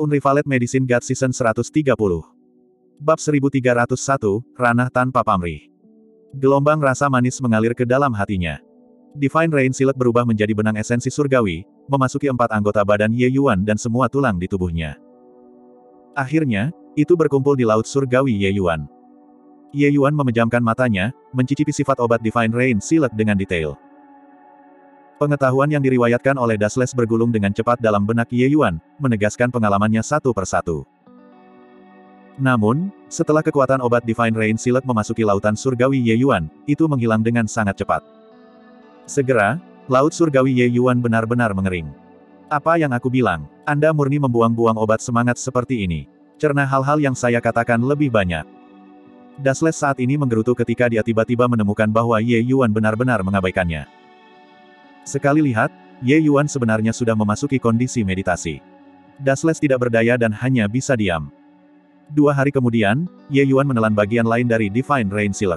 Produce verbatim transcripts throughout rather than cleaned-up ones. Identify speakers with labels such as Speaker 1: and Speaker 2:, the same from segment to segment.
Speaker 1: Unrivaled Medicine God Season seratus tiga puluh. Bab seribu tiga ratus satu, Ranah Tanpa Pamrih. Gelombang rasa manis mengalir ke dalam hatinya. Divine Rain Silet berubah menjadi benang esensi surgawi, memasuki empat anggota badan Ye Yuan dan semua tulang di tubuhnya. Akhirnya, itu berkumpul di laut surgawi Ye Yuan. Ye Yuan memejamkan matanya, mencicipi sifat obat Divine Rain Silet dengan detail. Pengetahuan yang diriwayatkan oleh Dasles bergulung dengan cepat dalam benak Ye Yuan, menegaskan pengalamannya satu persatu. Namun, setelah kekuatan obat Divine Rain Silet memasuki lautan surgawi Ye Yuan, itu menghilang dengan sangat cepat. Segera, laut surgawi Ye Yuan benar-benar mengering. Apa yang aku bilang? Anda murni membuang-buang obat semangat seperti ini. Cerna hal-hal yang saya katakan lebih banyak. Dasles saat ini menggerutu ketika dia tiba-tiba menemukan bahwa Ye Yuan benar-benar mengabaikannya. Sekali lihat, Ye Yuan sebenarnya sudah memasuki kondisi meditasi. Dasles tidak berdaya dan hanya bisa diam. Dua hari kemudian, Ye Yuan menelan bagian lain dari Divine Rain Silet.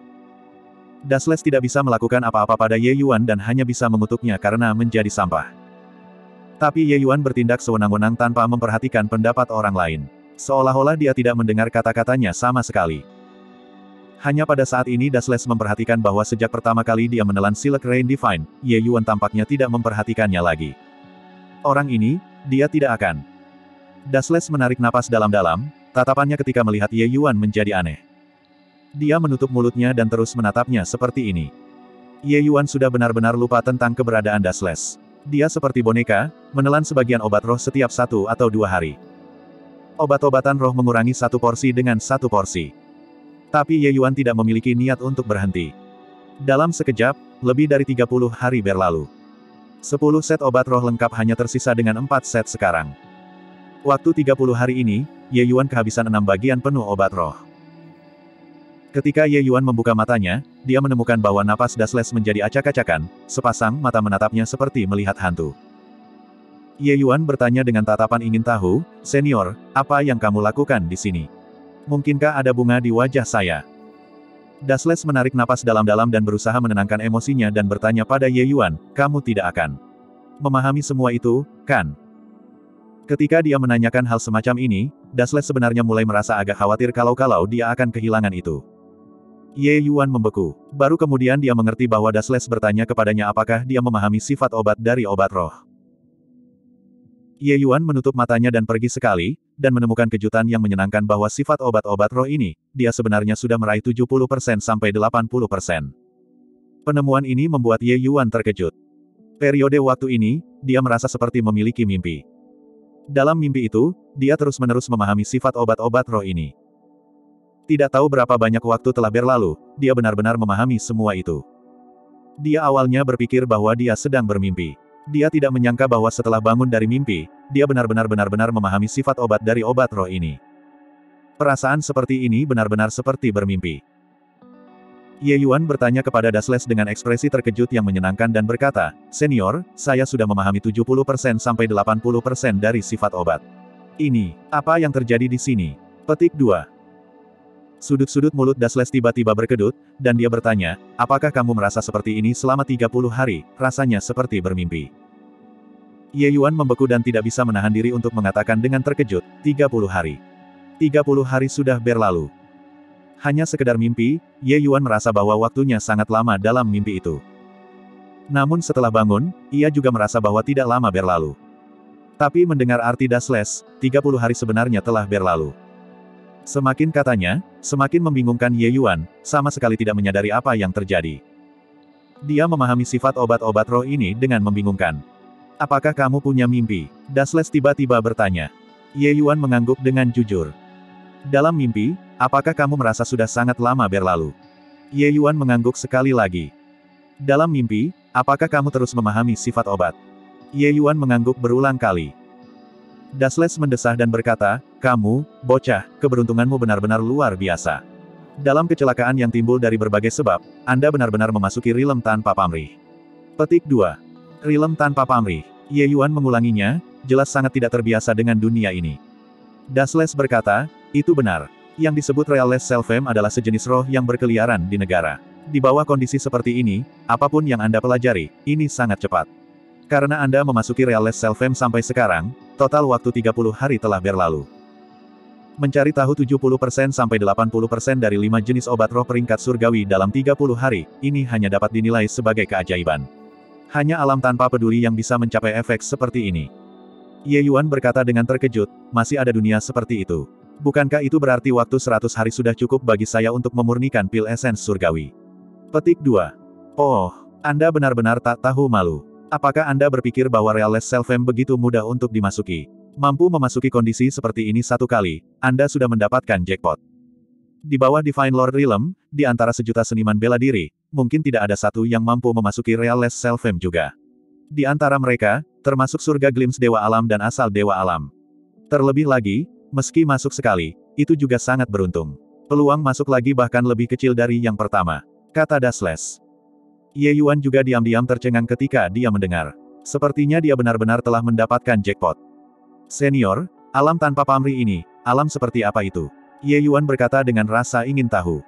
Speaker 1: Dasles tidak bisa melakukan apa-apa pada Ye Yuan dan hanya bisa mengutuknya karena menjadi sampah. Tapi Ye Yuan bertindak sewenang-wenang tanpa memperhatikan pendapat orang lain. Seolah-olah dia tidak mendengar kata-katanya sama sekali. Hanya pada saat ini Dasles memperhatikan bahwa sejak pertama kali dia menelan Silet Rain Divine, Ye Yuan tampaknya tidak memperhatikannya lagi. Orang ini, dia tidak akan. Dasles menarik napas dalam-dalam, tatapannya ketika melihat Ye Yuan menjadi aneh. Dia menutup mulutnya dan terus menatapnya seperti ini. Ye Yuan sudah benar-benar lupa tentang keberadaan Dasles. Dia seperti boneka, menelan sebagian obat roh setiap satu atau dua hari. Obat-obatan roh mengurangi satu porsi dengan satu porsi. Tapi Ye Yuan tidak memiliki niat untuk berhenti. Dalam sekejap, lebih dari tiga puluh hari berlalu. sepuluh set obat roh lengkap hanya tersisa dengan empat set sekarang. Waktu tiga puluh hari ini, Ye Yuan kehabisan enam bagian penuh obat roh. Ketika Ye Yuan membuka matanya, dia menemukan bahwa napas Dasles menjadi acak-acakan, sepasang mata menatapnya seperti melihat hantu. Ye Yuan bertanya dengan tatapan ingin tahu, "Senior, apa yang kamu lakukan di sini? Mungkinkah ada bunga di wajah saya?" Dasles menarik napas dalam-dalam dan berusaha menenangkan emosinya dan bertanya pada Ye Yuan, "Kamu tidak akan memahami semua itu, kan?" Ketika dia menanyakan hal semacam ini, Dasles sebenarnya mulai merasa agak khawatir kalau-kalau dia akan kehilangan itu. Ye Yuan membeku. Baru kemudian dia mengerti bahwa Dasles bertanya kepadanya apakah dia memahami sifat obat dari obat roh. Ye Yuan menutup matanya dan pergi sekali, dan menemukan kejutan yang menyenangkan bahwa sifat obat-obat roh ini, dia sebenarnya sudah meraih tujuh puluh persen sampai delapan puluh persen. Penemuan ini membuat Ye Yuan terkejut. Periode waktu ini, dia merasa seperti memiliki mimpi. Dalam mimpi itu, dia terus-menerus memahami sifat obat-obat roh ini. Tidak tahu berapa banyak waktu telah berlalu, dia benar-benar memahami semua itu. Dia awalnya berpikir bahwa dia sedang bermimpi. Dia tidak menyangka bahwa setelah bangun dari mimpi, dia benar-benar benar-benar memahami sifat obat dari obat roh ini. Perasaan seperti ini benar-benar seperti bermimpi. Ye Yuan bertanya kepada Dasles dengan ekspresi terkejut yang menyenangkan dan berkata, "Senior, saya sudah memahami tujuh puluh persen sampai delapan puluh persen dari sifat obat. Ini, apa yang terjadi di sini?" Petik dua. Sudut-sudut mulut Dasles tiba-tiba berkedut, dan dia bertanya, "Apakah kamu merasa seperti ini selama tiga puluh hari, rasanya seperti bermimpi?" Ye Yuan membeku dan tidak bisa menahan diri untuk mengatakan dengan terkejut, tiga puluh hari. tiga puluh hari sudah berlalu. Hanya sekedar mimpi, Ye Yuan merasa bahwa waktunya sangat lama dalam mimpi itu. Namun setelah bangun, ia juga merasa bahwa tidak lama berlalu. Tapi mendengar arti Dasles, tiga puluh hari sebenarnya telah berlalu. Semakin katanya, semakin membingungkan Ye Yuan, sama sekali tidak menyadari apa yang terjadi. Dia memahami sifat obat-obat roh ini dengan membingungkan. "Apakah kamu punya mimpi?" Dasles tiba-tiba bertanya. Ye Yuan mengangguk dengan jujur. "Dalam mimpi, apakah kamu merasa sudah sangat lama berlalu?" Ye Yuan mengangguk sekali lagi. "Dalam mimpi, apakah kamu terus memahami sifat obat?" Ye Yuan mengangguk berulang kali. Dasles mendesah dan berkata, "Kamu, bocah, keberuntunganmu benar-benar luar biasa. Dalam kecelakaan yang timbul dari berbagai sebab, Anda benar-benar memasuki rilem tanpa pamrih." Petik dua. Rilem tanpa pamrih. Ye Yuan mengulanginya, jelas sangat tidak terbiasa dengan dunia ini. Dasles berkata, "Itu benar. Yang disebut Realess Selfem adalah sejenis roh yang berkeliaran di negara. Di bawah kondisi seperti ini, apapun yang Anda pelajari, ini sangat cepat. Karena Anda memasuki Reales Selfem sampai sekarang, total waktu tiga puluh hari telah berlalu. Mencari tahu tujuh puluh persen sampai delapan puluh persen dari lima jenis obat roh peringkat surgawi dalam tiga puluh hari, ini hanya dapat dinilai sebagai keajaiban. Hanya alam tanpa peduli yang bisa mencapai efek seperti ini. Ye Yuan berkata dengan terkejut, masih ada dunia seperti itu. Bukankah itu berarti waktu seratus hari sudah cukup bagi saya untuk memurnikan pil esens surgawi? Petik dua. Oh, Anda benar-benar tak tahu malu. Apakah Anda berpikir bahwa Reales Selfem begitu mudah untuk dimasuki? Mampu memasuki kondisi seperti ini satu kali, Anda sudah mendapatkan jackpot. Di bawah Divine Lord Realm, di antara sejuta seniman bela diri, mungkin tidak ada satu yang mampu memasuki Reales Selfem juga. Di antara mereka, termasuk surga Glimpse Dewa Alam dan asal Dewa Alam. Terlebih lagi, meski masuk sekali, itu juga sangat beruntung. Peluang masuk lagi bahkan lebih kecil dari yang pertama, kata Dasles. Ye Yuan juga diam-diam tercengang ketika dia mendengar. Sepertinya dia benar-benar telah mendapatkan jackpot. Senior, alam tanpa pamrih ini, alam seperti apa itu? Ye Yuan berkata dengan rasa ingin tahu.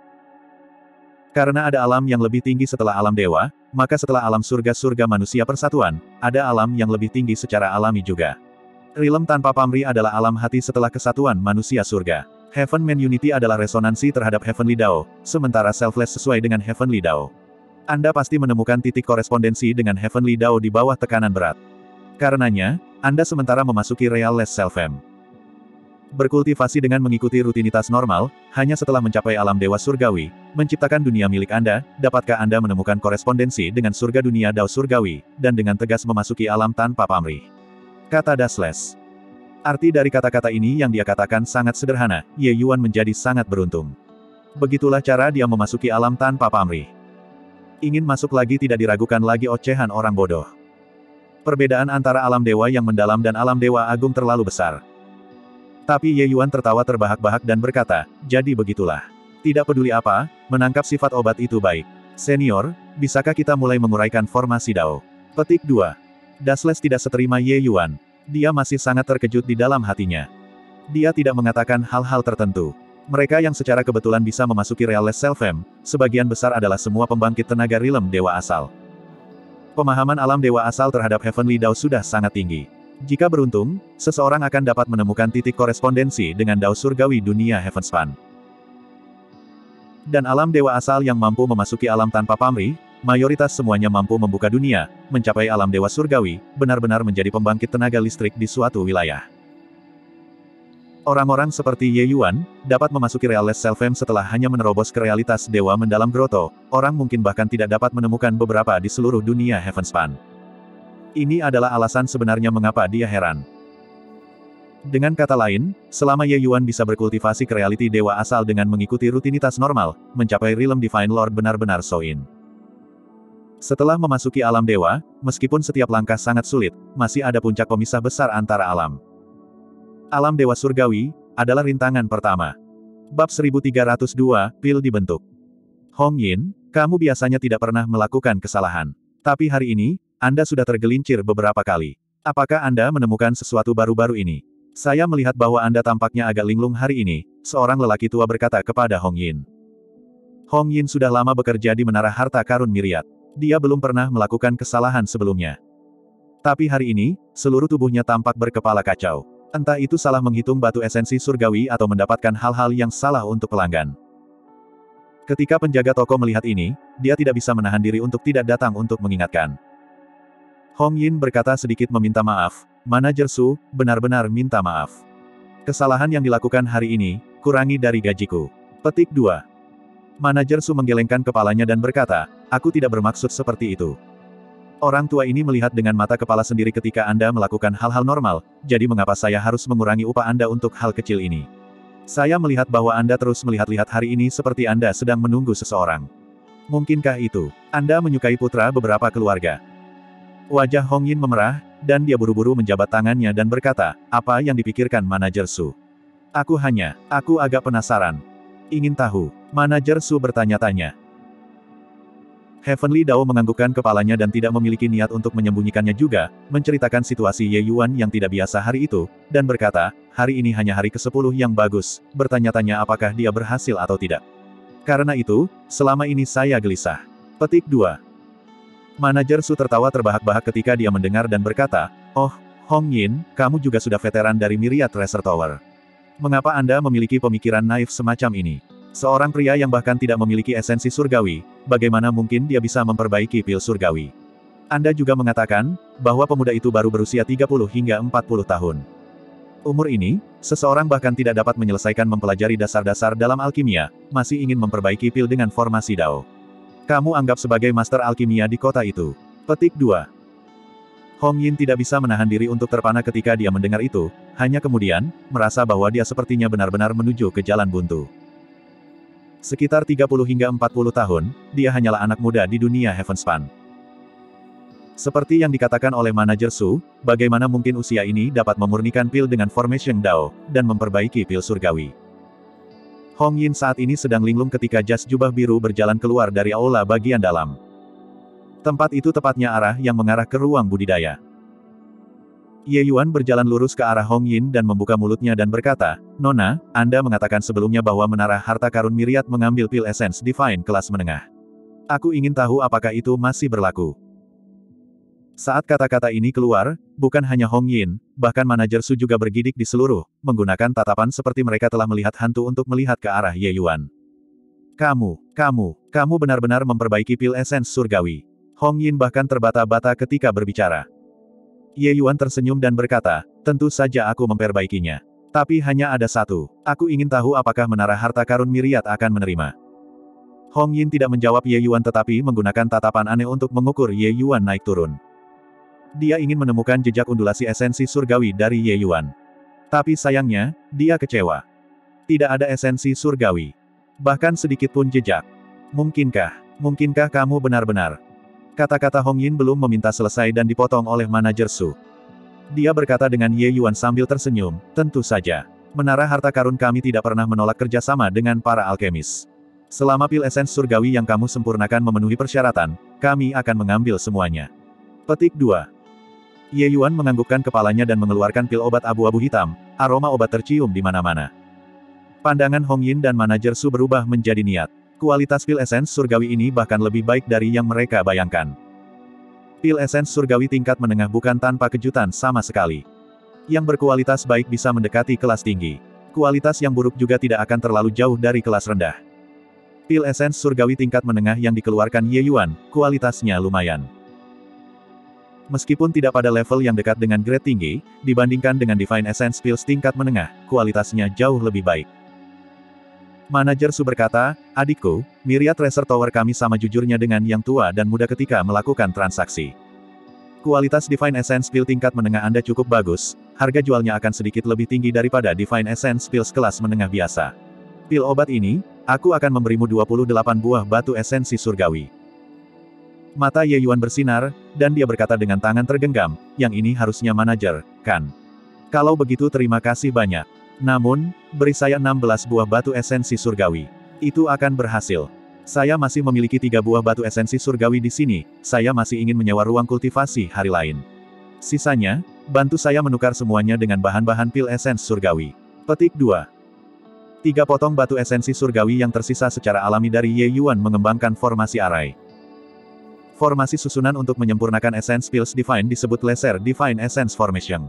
Speaker 1: Karena ada alam yang lebih tinggi setelah alam dewa, maka setelah alam surga-surga manusia persatuan, ada alam yang lebih tinggi secara alami juga. Realm tanpa pamrih adalah alam hati setelah kesatuan manusia surga. Heaven Man Unity adalah resonansi terhadap Heavenly Dao, sementara Selfless sesuai dengan Heavenly Dao. Anda pasti menemukan titik korespondensi dengan Heavenly Dao di bawah tekanan berat. Karenanya, Anda sementara memasuki Reales Selfem. Berkultivasi dengan mengikuti rutinitas normal, hanya setelah mencapai alam dewa surgawi, menciptakan dunia milik Anda, dapatkah Anda menemukan korespondensi dengan surga dunia Dao surgawi, dan dengan tegas memasuki alam tanpa pamrih? Kata Dasles. Arti dari kata-kata ini yang dia katakan sangat sederhana, Ye Yuan menjadi sangat beruntung. Begitulah cara dia memasuki alam tanpa pamrih. Ingin masuk lagi tidak diragukan lagi ocehan orang bodoh. Perbedaan antara alam dewa yang mendalam dan alam dewa agung terlalu besar. Tapi Ye Yuan tertawa terbahak-bahak dan berkata, jadi begitulah. Tidak peduli apa, menangkap sifat obat itu baik. Senior, bisakah kita mulai menguraikan formasi Dao? Petik dua. Dasles tidak seterima Ye Yuan. Dia masih sangat terkejut di dalam hatinya. Dia tidak mengatakan hal-hal tertentu. Mereka yang secara kebetulan bisa memasuki Reales Selfem, sebagian besar adalah semua pembangkit tenaga Realm Dewa Asal. Pemahaman alam Dewa Asal terhadap Heavenly Dao sudah sangat tinggi. Jika beruntung, seseorang akan dapat menemukan titik korespondensi dengan Dao Surgawi dunia Heavenspan. Dan alam Dewa Asal yang mampu memasuki alam tanpa pamrih, mayoritas semuanya mampu membuka dunia, mencapai alam Dewa Surgawi, benar-benar menjadi pembangkit tenaga listrik di suatu wilayah. Orang-orang seperti Ye Yuan, dapat memasuki Reales Selfem setelah hanya menerobos ke realitas dewa mendalam Grotto, orang mungkin bahkan tidak dapat menemukan beberapa di seluruh dunia Heavenspan. Ini adalah alasan sebenarnya mengapa dia heran. Dengan kata lain, selama Ye Yuan bisa berkultivasi ke realiti dewa asal dengan mengikuti rutinitas normal, mencapai Realm Divine Lord benar-benar so-in. Setelah memasuki alam dewa, meskipun setiap langkah sangat sulit, masih ada puncak pemisah besar antara alam. Alam Dewa Surgawi, adalah rintangan pertama. Bab seribu tiga ratus dua, Pil dibentuk. Hong Yin, kamu biasanya tidak pernah melakukan kesalahan. Tapi hari ini, Anda sudah tergelincir beberapa kali. Apakah Anda menemukan sesuatu baru-baru ini? Saya melihat bahwa Anda tampaknya agak linglung hari ini, seorang lelaki tua berkata kepada Hong Yin. Hong Yin sudah lama bekerja di Menara Harta Karun Myriad. Dia belum pernah melakukan kesalahan sebelumnya. Tapi hari ini, seluruh tubuhnya tampak berkepala kacau. Entah itu salah menghitung batu esensi surgawi atau mendapatkan hal-hal yang salah untuk pelanggan. Ketika penjaga toko melihat ini, dia tidak bisa menahan diri untuk tidak datang untuk mengingatkan. Hong Yin berkata sedikit meminta maaf, Manajer Su, benar-benar minta maaf. Kesalahan yang dilakukan hari ini, kurangi dari gajiku. Petik dua. Manajer Su menggelengkan kepalanya dan berkata, aku tidak bermaksud seperti itu. Orang tua ini melihat dengan mata kepala sendiri ketika Anda melakukan hal-hal normal, jadi mengapa saya harus mengurangi upah Anda untuk hal kecil ini? Saya melihat bahwa Anda terus melihat-lihat hari ini seperti Anda sedang menunggu seseorang. Mungkinkah itu? Anda menyukai putra beberapa keluarga. Wajah Hong Yin memerah, dan dia buru-buru menjabat tangannya dan berkata, apa yang dipikirkan Manajer Su? Aku hanya, aku agak penasaran. Ingin tahu, Manajer Su bertanya-tanya. Heavenly Dao menganggukkan kepalanya dan tidak memiliki niat untuk menyembunyikannya juga, menceritakan situasi Ye Yuan yang tidak biasa hari itu, dan berkata, hari ini hanya hari kesepuluh yang bagus, bertanya-tanya apakah dia berhasil atau tidak. Karena itu, selama ini saya gelisah. Petik dua. Manajer Su tertawa terbahak-bahak ketika dia mendengar dan berkata, "Oh, Hong Yin, kamu juga sudah veteran dari Myriad Tracer Tower. Mengapa Anda memiliki pemikiran naif semacam ini? Seorang pria yang bahkan tidak memiliki esensi surgawi, bagaimana mungkin dia bisa memperbaiki pil surgawi? Anda juga mengatakan, bahwa pemuda itu baru berusia tiga puluh hingga empat puluh tahun. Umur ini, seseorang bahkan tidak dapat menyelesaikan mempelajari dasar-dasar dalam alkimia, masih ingin memperbaiki pil dengan formasi Dao. Kamu anggap sebagai master alkimia di kota itu." Petik dua. Hong Yin tidak bisa menahan diri untuk terpana ketika dia mendengar itu, hanya kemudian, merasa bahwa dia sepertinya benar-benar menuju ke jalan buntu. Sekitar tiga puluh hingga empat puluh tahun, dia hanyalah anak muda di dunia Heavenspan. Seperti yang dikatakan oleh manajer Su, bagaimana mungkin usia ini dapat memurnikan pil dengan formation Dao, dan memperbaiki pil surgawi. Hong Yin saat ini sedang linglung ketika jas jubah biru berjalan keluar dari aula bagian dalam. Tempat itu tepatnya arah yang mengarah ke ruang budidaya. Ye Yuan berjalan lurus ke arah Hong Yin dan membuka mulutnya dan berkata, "Nona, Anda mengatakan sebelumnya bahwa menara harta karun Myriad mengambil pil Essence Divine kelas menengah. Aku ingin tahu apakah itu masih berlaku." Saat kata-kata ini keluar, bukan hanya Hong Yin, bahkan manajer Su juga bergidik di seluruh, menggunakan tatapan seperti mereka telah melihat hantu untuk melihat ke arah Ye Yuan. "Kamu, kamu, kamu benar-benar memperbaiki pil esens surgawi." Hong Yin bahkan terbata-bata ketika berbicara. Ye Yuan tersenyum dan berkata, "Tentu saja aku memperbaikinya. Tapi hanya ada satu, aku ingin tahu apakah menara harta karun Myriad akan menerima." Hong Yin tidak menjawab Ye Yuan tetapi menggunakan tatapan aneh untuk mengukur Ye Yuan naik turun. Dia ingin menemukan jejak undulasi esensi surgawi dari Ye Yuan. Tapi sayangnya, dia kecewa. Tidak ada esensi surgawi. Bahkan sedikit pun jejak. "Mungkinkah, mungkinkah kamu benar-benar?" Kata-kata Hong Yin belum meminta selesai dan dipotong oleh manajer Su. Dia berkata dengan Ye Yuan sambil tersenyum, "Tentu saja. Menara harta karun kami tidak pernah menolak kerjasama dengan para alkemis. Selama pil esens surgawi yang kamu sempurnakan memenuhi persyaratan, kami akan mengambil semuanya." Petik dua. Ye Yuan menganggukkan kepalanya dan mengeluarkan pil obat abu-abu hitam, aroma obat tercium di mana-mana. Pandangan Hong Yin dan manajer Su berubah menjadi niat. Kualitas pil esens surgawi ini bahkan lebih baik dari yang mereka bayangkan. Pil esens surgawi tingkat menengah bukan tanpa kejutan sama sekali. Yang berkualitas baik bisa mendekati kelas tinggi. Kualitas yang buruk juga tidak akan terlalu jauh dari kelas rendah. Pil esens surgawi tingkat menengah yang dikeluarkan Ye Yuan, kualitasnya lumayan. Meskipun tidak pada level yang dekat dengan grade tinggi, dibandingkan dengan Divine Essence Pills tingkat menengah, kualitasnya jauh lebih baik. Manajer Su berkata, "Adikku, Myriad Tracer Tower kami sama jujurnya dengan yang tua dan muda ketika melakukan transaksi. Kualitas Divine Essence Pill tingkat menengah Anda cukup bagus, harga jualnya akan sedikit lebih tinggi daripada Divine Essence Pills kelas menengah biasa. Pil obat ini, aku akan memberimu dua puluh delapan buah batu esensi surgawi." Mata Ye Yuan bersinar, dan dia berkata dengan tangan tergenggam, "Yang ini harusnya manajer, kan? Kalau begitu terima kasih banyak. Namun, beri saya enam belas buah batu esensi surgawi. Itu akan berhasil. Saya masih memiliki tiga buah batu esensi surgawi di sini, saya masih ingin menyewa ruang kultivasi hari lain. Sisanya, bantu saya menukar semuanya dengan bahan-bahan pil esens surgawi." Petik dua. Tiga potong batu esensi surgawi yang tersisa secara alami dari Ye Yuan mengembangkan formasi arai. Formasi susunan untuk menyempurnakan Essence Pills Divine disebut Lesser Divine Essence Formation.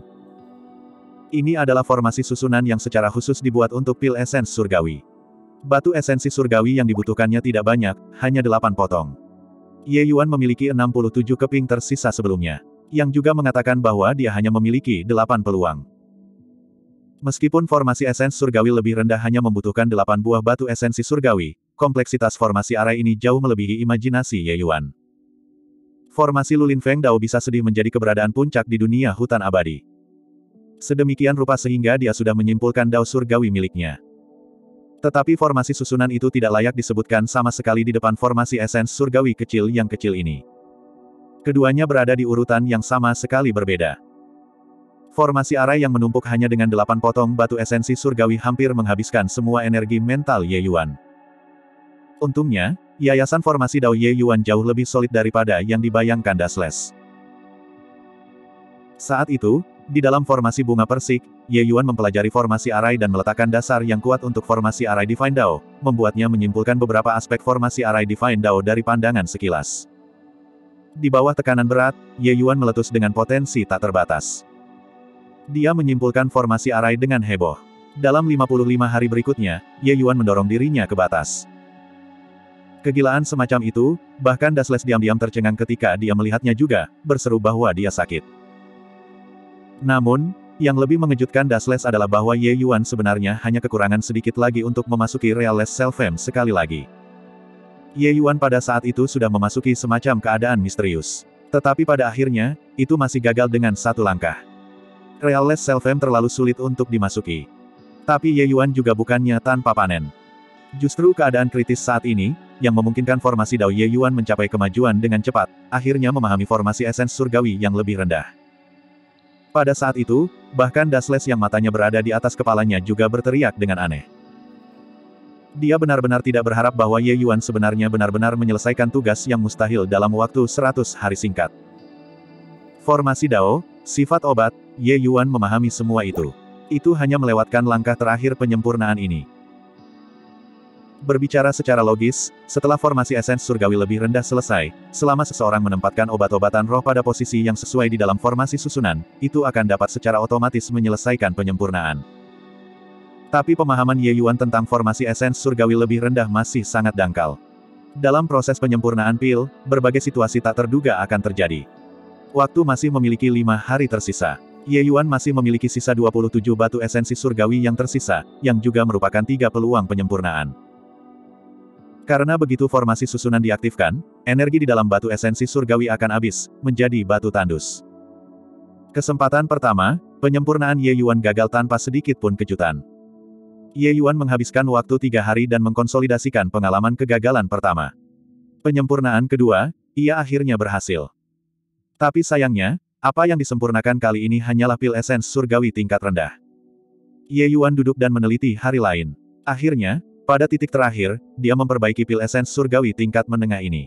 Speaker 1: Ini adalah formasi susunan yang secara khusus dibuat untuk pil esens surgawi. Batu esensi surgawi yang dibutuhkannya tidak banyak, hanya delapan potong. Ye Yuan memiliki enam puluh tujuh keping tersisa sebelumnya, yang juga mengatakan bahwa dia hanya memiliki delapan peluang. Meskipun formasi esens surgawi lebih rendah hanya membutuhkan delapan buah batu esensi surgawi, kompleksitas formasi arai ini jauh melebihi imajinasi Ye Yuan. Formasi Lulin Feng Dao bisa sedih menjadi keberadaan puncak di dunia hutan abadi. Sedemikian rupa sehingga dia sudah menyimpulkan Dao surgawi miliknya. Tetapi formasi susunan itu tidak layak disebutkan sama sekali di depan formasi esens surgawi kecil yang kecil ini. Keduanya berada di urutan yang sama sekali berbeda. Formasi arai yang menumpuk hanya dengan delapan potong batu esensi surgawi hampir menghabiskan semua energi mental Ye Yuan. Untungnya, yayasan formasi Dao Ye Yuan jauh lebih solid daripada yang dibayangkan Dasles. Saat itu, di dalam formasi bunga persik, Ye Yuan mempelajari formasi arai dan meletakkan dasar yang kuat untuk formasi arai Divine Dao, membuatnya menyimpulkan beberapa aspek formasi arai Divine Dao dari pandangan sekilas. Di bawah tekanan berat, Ye Yuan meletus dengan potensi tak terbatas. Dia menyimpulkan formasi arai dengan heboh. Dalam lima puluh lima hari berikutnya, Ye Yuan mendorong dirinya ke batas. Kegilaan semacam itu, bahkan Dasles diam-diam tercengang ketika dia melihatnya juga, berseru bahwa dia sakit. Namun, yang lebih mengejutkan Dasles adalah bahwa Ye Yuan sebenarnya hanya kekurangan sedikit lagi untuk memasuki Reales Selfem sekali lagi. Ye Yuan pada saat itu sudah memasuki semacam keadaan misterius. Tetapi pada akhirnya, itu masih gagal dengan satu langkah. Reales Selfem terlalu sulit untuk dimasuki. Tapi Ye Yuan juga bukannya tanpa panen. Justru keadaan kritis saat ini, yang memungkinkan formasi Dao Ye Yuan mencapai kemajuan dengan cepat, akhirnya memahami formasi esens surgawi yang lebih rendah. Pada saat itu, bahkan Dasles yang matanya berada di atas kepalanya juga berteriak dengan aneh. Dia benar-benar tidak berharap bahwa Ye Yuan sebenarnya benar-benar menyelesaikan tugas yang mustahil dalam waktu seratus hari singkat. Formasi Dao, sifat obat, Ye Yuan memahami semua itu. Itu hanya melewatkan langkah terakhir penyempurnaan ini. Berbicara secara logis, setelah formasi esens surgawi lebih rendah selesai, selama seseorang menempatkan obat-obatan roh pada posisi yang sesuai di dalam formasi susunan, itu akan dapat secara otomatis menyelesaikan penyempurnaan. Tapi pemahaman Ye Yuan tentang formasi esens surgawi lebih rendah masih sangat dangkal. Dalam proses penyempurnaan pil, berbagai situasi tak terduga akan terjadi. Waktu masih memiliki lima hari tersisa. Ye Yuan masih memiliki sisa dua puluh tujuh batu esensi surgawi yang tersisa, yang juga merupakan tiga peluang penyempurnaan. Karena begitu formasi susunan diaktifkan, energi di dalam batu esensi surgawi akan habis, menjadi batu tandus. Kesempatan pertama, penyempurnaan Ye Yuan gagal tanpa sedikit pun kejutan. Ye Yuan menghabiskan waktu tiga hari dan mengkonsolidasikan pengalaman kegagalan pertama. Penyempurnaan kedua, ia akhirnya berhasil. Tapi sayangnya, apa yang disempurnakan kali ini hanyalah pil esens surgawi tingkat rendah. Ye Yuan duduk dan meneliti hari lain. Akhirnya, pada titik terakhir, dia memperbaiki pil esens surgawi tingkat menengah ini.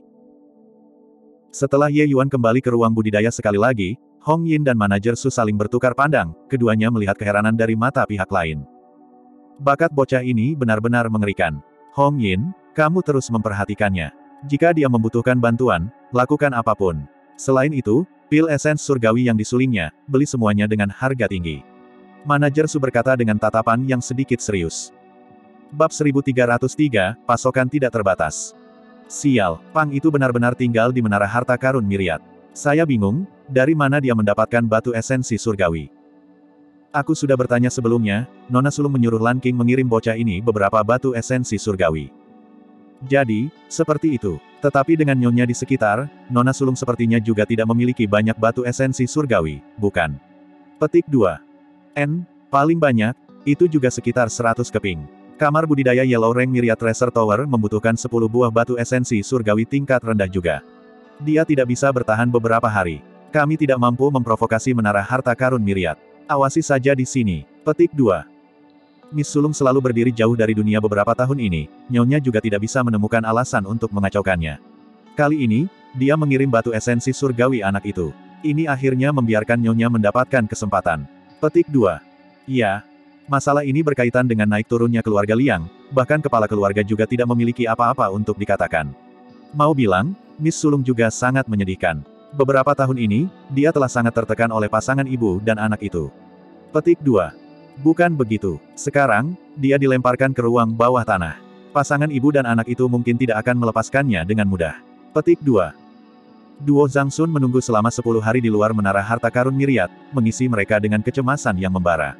Speaker 1: Setelah Ye Yuan kembali ke ruang budidaya sekali lagi, Hong Yin dan manajer Su saling bertukar pandang, keduanya melihat keheranan dari mata pihak lain. Bakat bocah ini benar-benar mengerikan. Hong Yin, kamu terus memperhatikannya. Jika dia membutuhkan bantuan, lakukan apapun. Selain itu, pil esens surgawi yang disulingnya, beli semuanya dengan harga tinggi. Manajer Su berkata dengan tatapan yang sedikit serius. Bab seribu tiga ratus tiga, pasokan tidak terbatas. Sial, Pang itu benar-benar tinggal di menara harta karun Myriad. Saya bingung, dari mana dia mendapatkan batu esensi surgawi. Aku sudah bertanya sebelumnya, Nona Sulung menyuruh Lan King mengirim bocah ini beberapa batu esensi surgawi. Jadi, seperti itu. Tetapi dengan nyonya di sekitar, Nona Sulung sepertinya juga tidak memiliki banyak batu esensi surgawi, bukan? Petik dua. N, paling banyak, itu juga sekitar seratus keping. Kamar budidaya Yellow Rank Myriad Treasure Tower membutuhkan sepuluh buah batu esensi surgawi tingkat rendah juga. Dia tidak bisa bertahan beberapa hari. Kami tidak mampu memprovokasi menara harta karun Myriad. Awasi saja di sini. Petik dua. Miss Sulung selalu berdiri jauh dari dunia beberapa tahun ini, nyonya juga tidak bisa menemukan alasan untuk mengacaukannya. Kali ini, dia mengirim batu esensi surgawi anak itu. Ini akhirnya membiarkan nyonya mendapatkan kesempatan. Petik dua. Ya. Masalah ini berkaitan dengan naik turunnya keluarga Liang, bahkan kepala keluarga juga tidak memiliki apa-apa untuk dikatakan. Mau bilang, Miss Sulung juga sangat menyedihkan. Beberapa tahun ini, dia telah sangat tertekan oleh pasangan ibu dan anak itu. Petik dua. Bukan begitu. Sekarang, dia dilemparkan ke ruang bawah tanah. Pasangan ibu dan anak itu mungkin tidak akan melepaskannya dengan mudah. Petik dua. Duo Zhang Sun menunggu selama sepuluh hari di luar menara harta karun Myriad, mengisi mereka dengan kecemasan yang membara.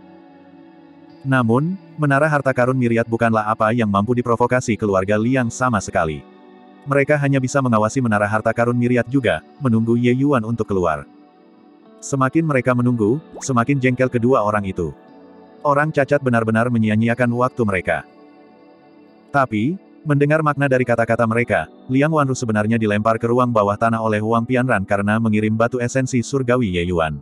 Speaker 1: Namun, menara harta karun Myriad bukanlah apa yang mampu diprovokasi keluarga Liang sama sekali. Mereka hanya bisa mengawasi menara harta karun Myriad juga, menunggu Ye Yuan untuk keluar. Semakin mereka menunggu, semakin jengkel kedua orang itu. Orang cacat benar-benar menyia-nyiakan waktu mereka. Tapi, mendengar makna dari kata-kata mereka, Liang Wanru sebenarnya dilempar ke ruang bawah tanah oleh Wang Pianran karena mengirim batu esensi surgawi Ye Yuan.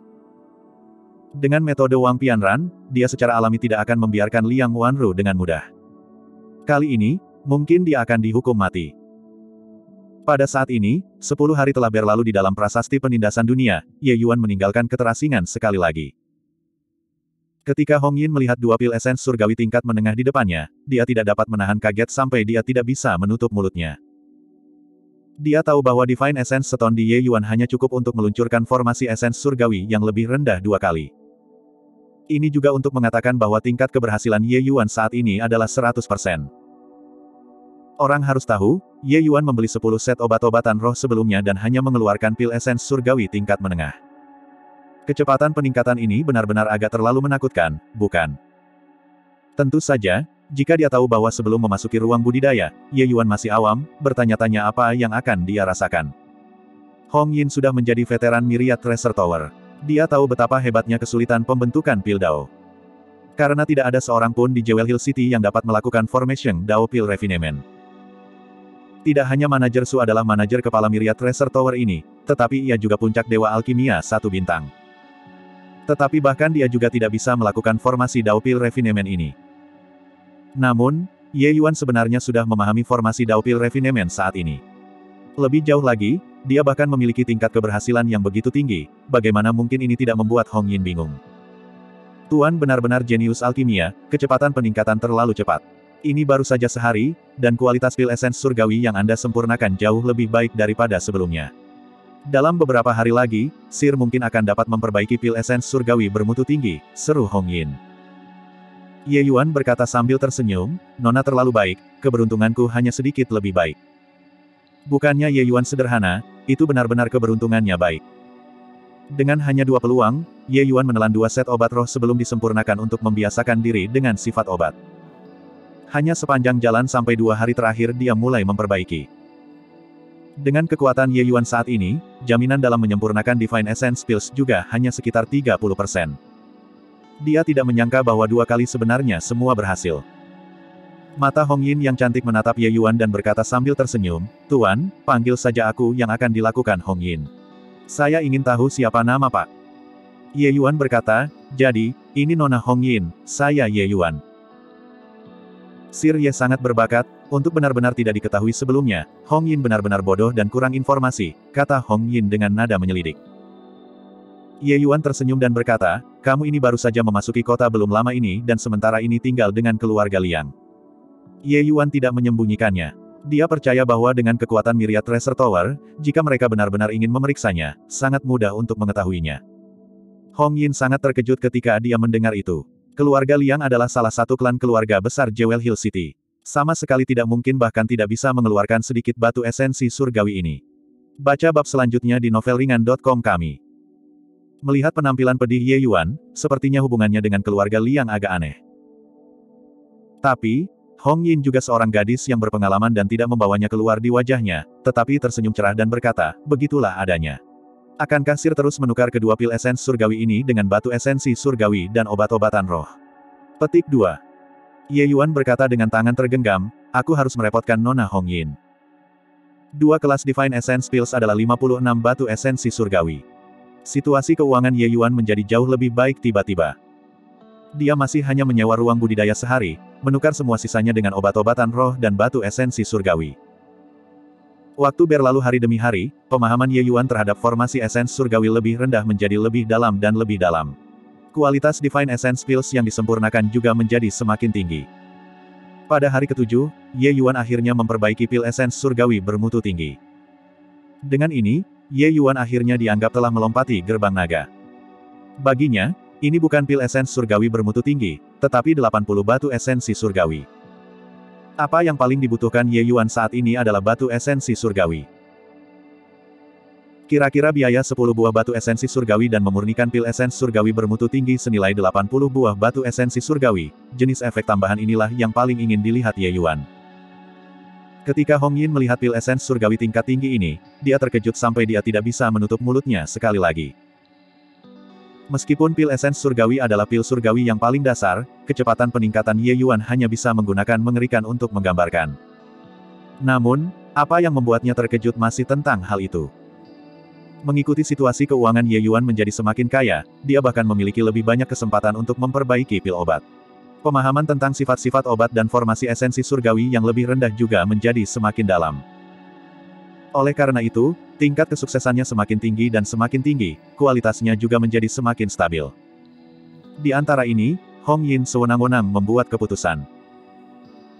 Speaker 1: Dengan metode Wang Pianran, dia secara alami tidak akan membiarkan Liang Wanru dengan mudah. Kali ini, mungkin dia akan dihukum mati. Pada saat ini, sepuluh hari telah berlalu di dalam prasasti penindasan dunia, Ye Yuan meninggalkan keterasingan sekali lagi. Ketika Hong Yin melihat dua pil esens surgawi tingkat menengah di depannya, dia tidak dapat menahan kaget sampai dia tidak bisa menutup mulutnya. Dia tahu bahwa Divine Essence Stone di Ye Yuan hanya cukup untuk meluncurkan formasi Essence Surgawi yang lebih rendah dua kali. Ini juga untuk mengatakan bahwa tingkat keberhasilan Ye Yuan saat ini adalah seratus persen. Orang harus tahu, Ye Yuan membeli sepuluh set obat-obatan roh sebelumnya dan hanya mengeluarkan pil Essence Surgawi tingkat menengah. Kecepatan peningkatan ini benar-benar agak terlalu menakutkan, bukan? Tentu saja, jika dia tahu bahwa sebelum memasuki ruang budidaya, Ye Yuan masih awam, bertanya-tanya apa yang akan dia rasakan. Hong Yin sudah menjadi veteran Myriad Treasure Tower. Dia tahu betapa hebatnya kesulitan pembentukan pil Dao. Karena tidak ada seorang pun di Jewel Hill City yang dapat melakukan formation Dao Pil Refinement. Tidak hanya manajer Su adalah manajer kepala Myriad Treasure Tower ini, tetapi ia juga puncak Dewa Alkimia satu bintang. Tetapi bahkan dia juga tidak bisa melakukan formasi Dao Pil Refinement ini. Namun, Ye Yuan sebenarnya sudah memahami formasi Dao Pil Refinement saat ini. Lebih jauh lagi, dia bahkan memiliki tingkat keberhasilan yang begitu tinggi, bagaimana mungkin ini tidak membuat Hong Yin bingung. Tuan benar-benar jenius alkimia, kecepatan peningkatan terlalu cepat. Ini baru saja sehari, dan kualitas pil Essence Surgawi yang Anda sempurnakan jauh lebih baik daripada sebelumnya. Dalam beberapa hari lagi, Sir mungkin akan dapat memperbaiki pil Essence Surgawi bermutu tinggi, seru Hong Yin. Ye Yuan berkata sambil tersenyum, Nona terlalu baik, keberuntunganku hanya sedikit lebih baik. Bukannya Ye Yuan sederhana, itu benar-benar keberuntungannya baik. Dengan hanya dua peluang, Ye Yuan menelan dua set obat roh sebelum disempurnakan untuk membiasakan diri dengan sifat obat. Hanya sepanjang jalan sampai dua hari terakhir dia mulai memperbaiki. Dengan kekuatan Ye Yuan saat ini, jaminan dalam menyempurnakan Divine Essence Pills juga hanya sekitar tiga puluh persen. Dia tidak menyangka bahwa dua kali sebenarnya semua berhasil. Mata Hong Yin yang cantik menatap Ye Yuan dan berkata sambil tersenyum, Tuan, panggil saja aku yang akan dilakukan Hong Yin. Saya ingin tahu siapa nama Pak. Ye Yuan berkata, jadi, ini Nona Hong Yin, saya Ye Yuan. Sir Ye sangat berbakat, untuk benar-benar tidak diketahui sebelumnya, Hong Yin benar-benar bodoh dan kurang informasi, kata Hong Yin dengan nada menyelidik. Ye Yuan tersenyum dan berkata, kamu ini baru saja memasuki kota belum lama ini dan sementara ini tinggal dengan keluarga Liang. Ye Yuan tidak menyembunyikannya. Dia percaya bahwa dengan kekuatan Myriad Treasure Tower, jika mereka benar-benar ingin memeriksanya, sangat mudah untuk mengetahuinya. Hong Yin sangat terkejut ketika dia mendengar itu. Keluarga Liang adalah salah satu klan keluarga besar Jewel Hill City. Sama sekali tidak mungkin bahkan tidak bisa mengeluarkan sedikit batu esensi surgawi ini. Baca bab selanjutnya di novelringan titik com kami. Melihat penampilan pedih Ye Yuan, sepertinya hubungannya dengan keluarga Liang agak aneh. Tapi, Hong Yin juga seorang gadis yang berpengalaman dan tidak membawanya keluar di wajahnya, tetapi tersenyum cerah dan berkata, begitulah adanya. Akankah Sir terus menukar kedua pil esens surgawi ini dengan batu esensi surgawi dan obat-obatan roh? Petik dua. Ye Yuan berkata dengan tangan tergenggam, aku harus merepotkan Nona Hong Yin. Dua kelas Divine Essence Pills adalah lima puluh enam batu esensi surgawi. Situasi keuangan Ye Yuan menjadi jauh lebih baik tiba-tiba. Dia masih hanya menyewa ruang budidaya sehari, menukar semua sisanya dengan obat-obatan roh dan batu esensi surgawi. Waktu berlalu hari demi hari, pemahaman Ye Yuan terhadap formasi esens surgawi lebih rendah menjadi lebih dalam dan lebih dalam. Kualitas Divine Essence Pills yang disempurnakan juga menjadi semakin tinggi. Pada hari ketujuh, Ye Yuan akhirnya memperbaiki pil esens surgawi bermutu tinggi. Dengan ini, Ye Yuan akhirnya dianggap telah melompati gerbang naga. Baginya, ini bukan pil esens surgawi bermutu tinggi, tetapi delapan puluh batu esensi surgawi. Apa yang paling dibutuhkan Ye Yuan saat ini adalah batu esensi surgawi. Kira-kira biaya sepuluh buah batu esensi surgawi dan memurnikan pil esens surgawi bermutu tinggi senilai delapan puluh buah batu esensi surgawi, jenis efek tambahan inilah yang paling ingin dilihat Ye Yuan. Ketika Hong Yin melihat pil esens surgawi tingkat tinggi ini, dia terkejut sampai dia tidak bisa menutup mulutnya sekali lagi. Meskipun pil esens surgawi adalah pil surgawi yang paling dasar, kecepatan peningkatan Ye Yuan hanya bisa menggunakan mengerikan untuk menggambarkan. Namun, apa yang membuatnya terkejut masih tentang hal itu. Mengikuti situasi keuangan Ye Yuan menjadi semakin kaya, dia bahkan memiliki lebih banyak kesempatan untuk memperbaiki pil obat. Pemahaman tentang sifat-sifat obat dan formasi esensi surgawi yang lebih rendah juga menjadi semakin dalam. Oleh karena itu, tingkat kesuksesannya semakin tinggi dan semakin tinggi, kualitasnya juga menjadi semakin stabil. Di antara ini, Hong Yin sewenang-wenang membuat keputusan.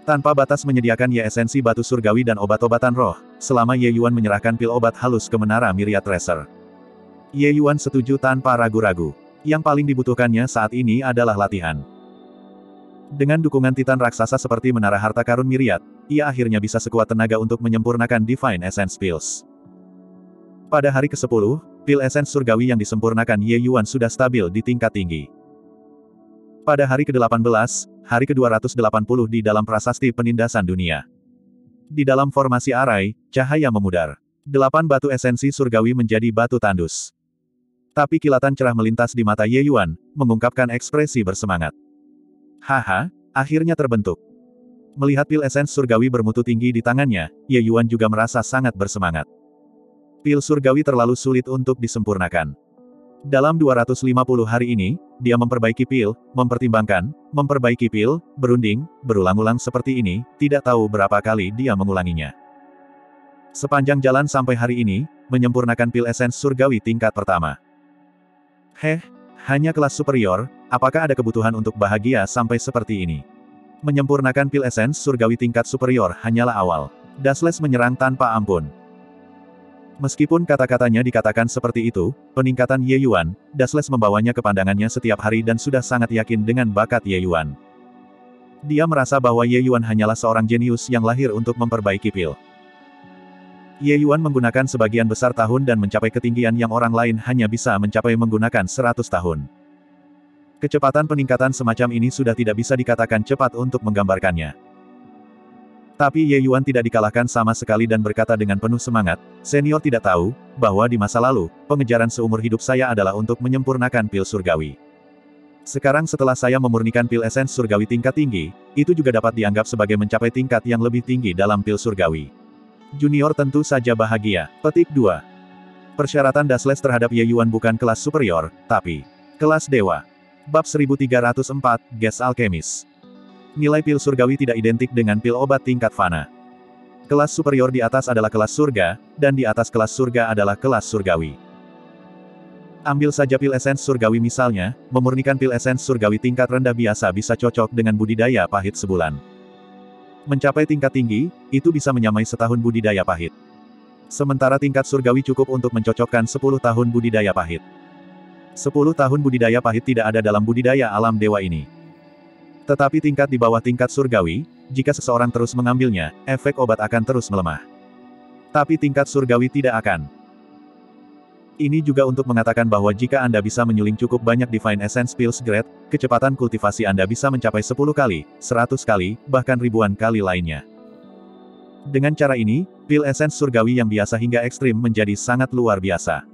Speaker 1: Tanpa batas menyediakan Ye esensi batu surgawi dan obat-obatan roh, selama Ye Yuan menyerahkan pil obat halus ke menara Myriad Tracer. Ye Yuan setuju tanpa ragu-ragu. Yang paling dibutuhkannya saat ini adalah latihan. Dengan dukungan Titan raksasa seperti menara harta karun Myriad, ia akhirnya bisa sekuat tenaga untuk menyempurnakan Divine Essence Pills. Pada hari kesepuluh, pil essence surgawi yang disempurnakan Ye Yuan sudah stabil di tingkat tinggi. Pada hari kedelapan belas, hari kedua ratus delapan puluh di dalam prasasti penindasan dunia. Di dalam formasi arai, cahaya memudar. Delapan batu esensi surgawi menjadi batu tandus. Tapi kilatan cerah melintas di mata Ye Yuan, mengungkapkan ekspresi bersemangat. Haha, akhirnya terbentuk. Melihat pil esens surgawi bermutu tinggi di tangannya, Ye Yuan juga merasa sangat bersemangat. Pil surgawi terlalu sulit untuk disempurnakan. Dalam dua ratus lima puluh hari ini, dia memperbaiki pil, mempertimbangkan, memperbaiki pil, berunding, berulang-ulang seperti ini, tidak tahu berapa kali dia mengulanginya. Sepanjang jalan sampai hari ini, menyempurnakan pil esens surgawi tingkat pertama. Heh, hanya kelas superior, apakah ada kebutuhan untuk bahagia sampai seperti ini? Menyempurnakan pil esens surgawi tingkat superior hanyalah awal. Dasles menyerang tanpa ampun. Meskipun kata-katanya dikatakan seperti itu, peningkatan Ye Yuan, Dasles membawanya ke pandangannya setiap hari dan sudah sangat yakin dengan bakat Ye Yuan. Dia merasa bahwa Ye Yuan hanyalah seorang jenius yang lahir untuk memperbaiki pil. Ye Yuan menggunakan sebagian besar tahun dan mencapai ketinggian yang orang lain hanya bisa mencapai menggunakan seratus tahun. Kecepatan peningkatan semacam ini sudah tidak bisa dikatakan cepat untuk menggambarkannya. Tapi Ye Yuan tidak dikalahkan sama sekali dan berkata dengan penuh semangat, "Senior tidak tahu, bahwa di masa lalu, pengejaran seumur hidup saya adalah untuk menyempurnakan pil surgawi. Sekarang setelah saya memurnikan pil esens surgawi tingkat tinggi, itu juga dapat dianggap sebagai mencapai tingkat yang lebih tinggi dalam pil surgawi. Junior tentu saja bahagia." Petik dua. Persyaratan Dasles terhadap Ye Yuan bukan kelas superior, tapi kelas dewa. Bab seribu tiga ratus empat, Gas Alkemis. Nilai pil surgawi tidak identik dengan pil obat tingkat fana. Kelas superior di atas adalah kelas surga, dan di atas kelas surga adalah kelas surgawi. Ambil saja pil esens surgawi misalnya, memurnikan pil esens surgawi tingkat rendah biasa bisa cocok dengan budidaya pahit sebulan. Mencapai tingkat tinggi, itu bisa menyamai setahun budidaya pahit. Sementara tingkat surgawi cukup untuk mencocokkan sepuluh tahun budidaya pahit. sepuluh tahun budidaya pahit tidak ada dalam budidaya alam dewa ini. Tetapi tingkat di bawah tingkat surgawi, jika seseorang terus mengambilnya, efek obat akan terus melemah. Tapi tingkat surgawi tidak akan. Ini juga untuk mengatakan bahwa jika Anda bisa menyuling cukup banyak Divine Essence Pills Grade, kecepatan kultivasi Anda bisa mencapai sepuluh kali, seratus kali, bahkan ribuan kali lainnya. Dengan cara ini, pil essence surgawi yang biasa hingga ekstrim menjadi sangat luar biasa.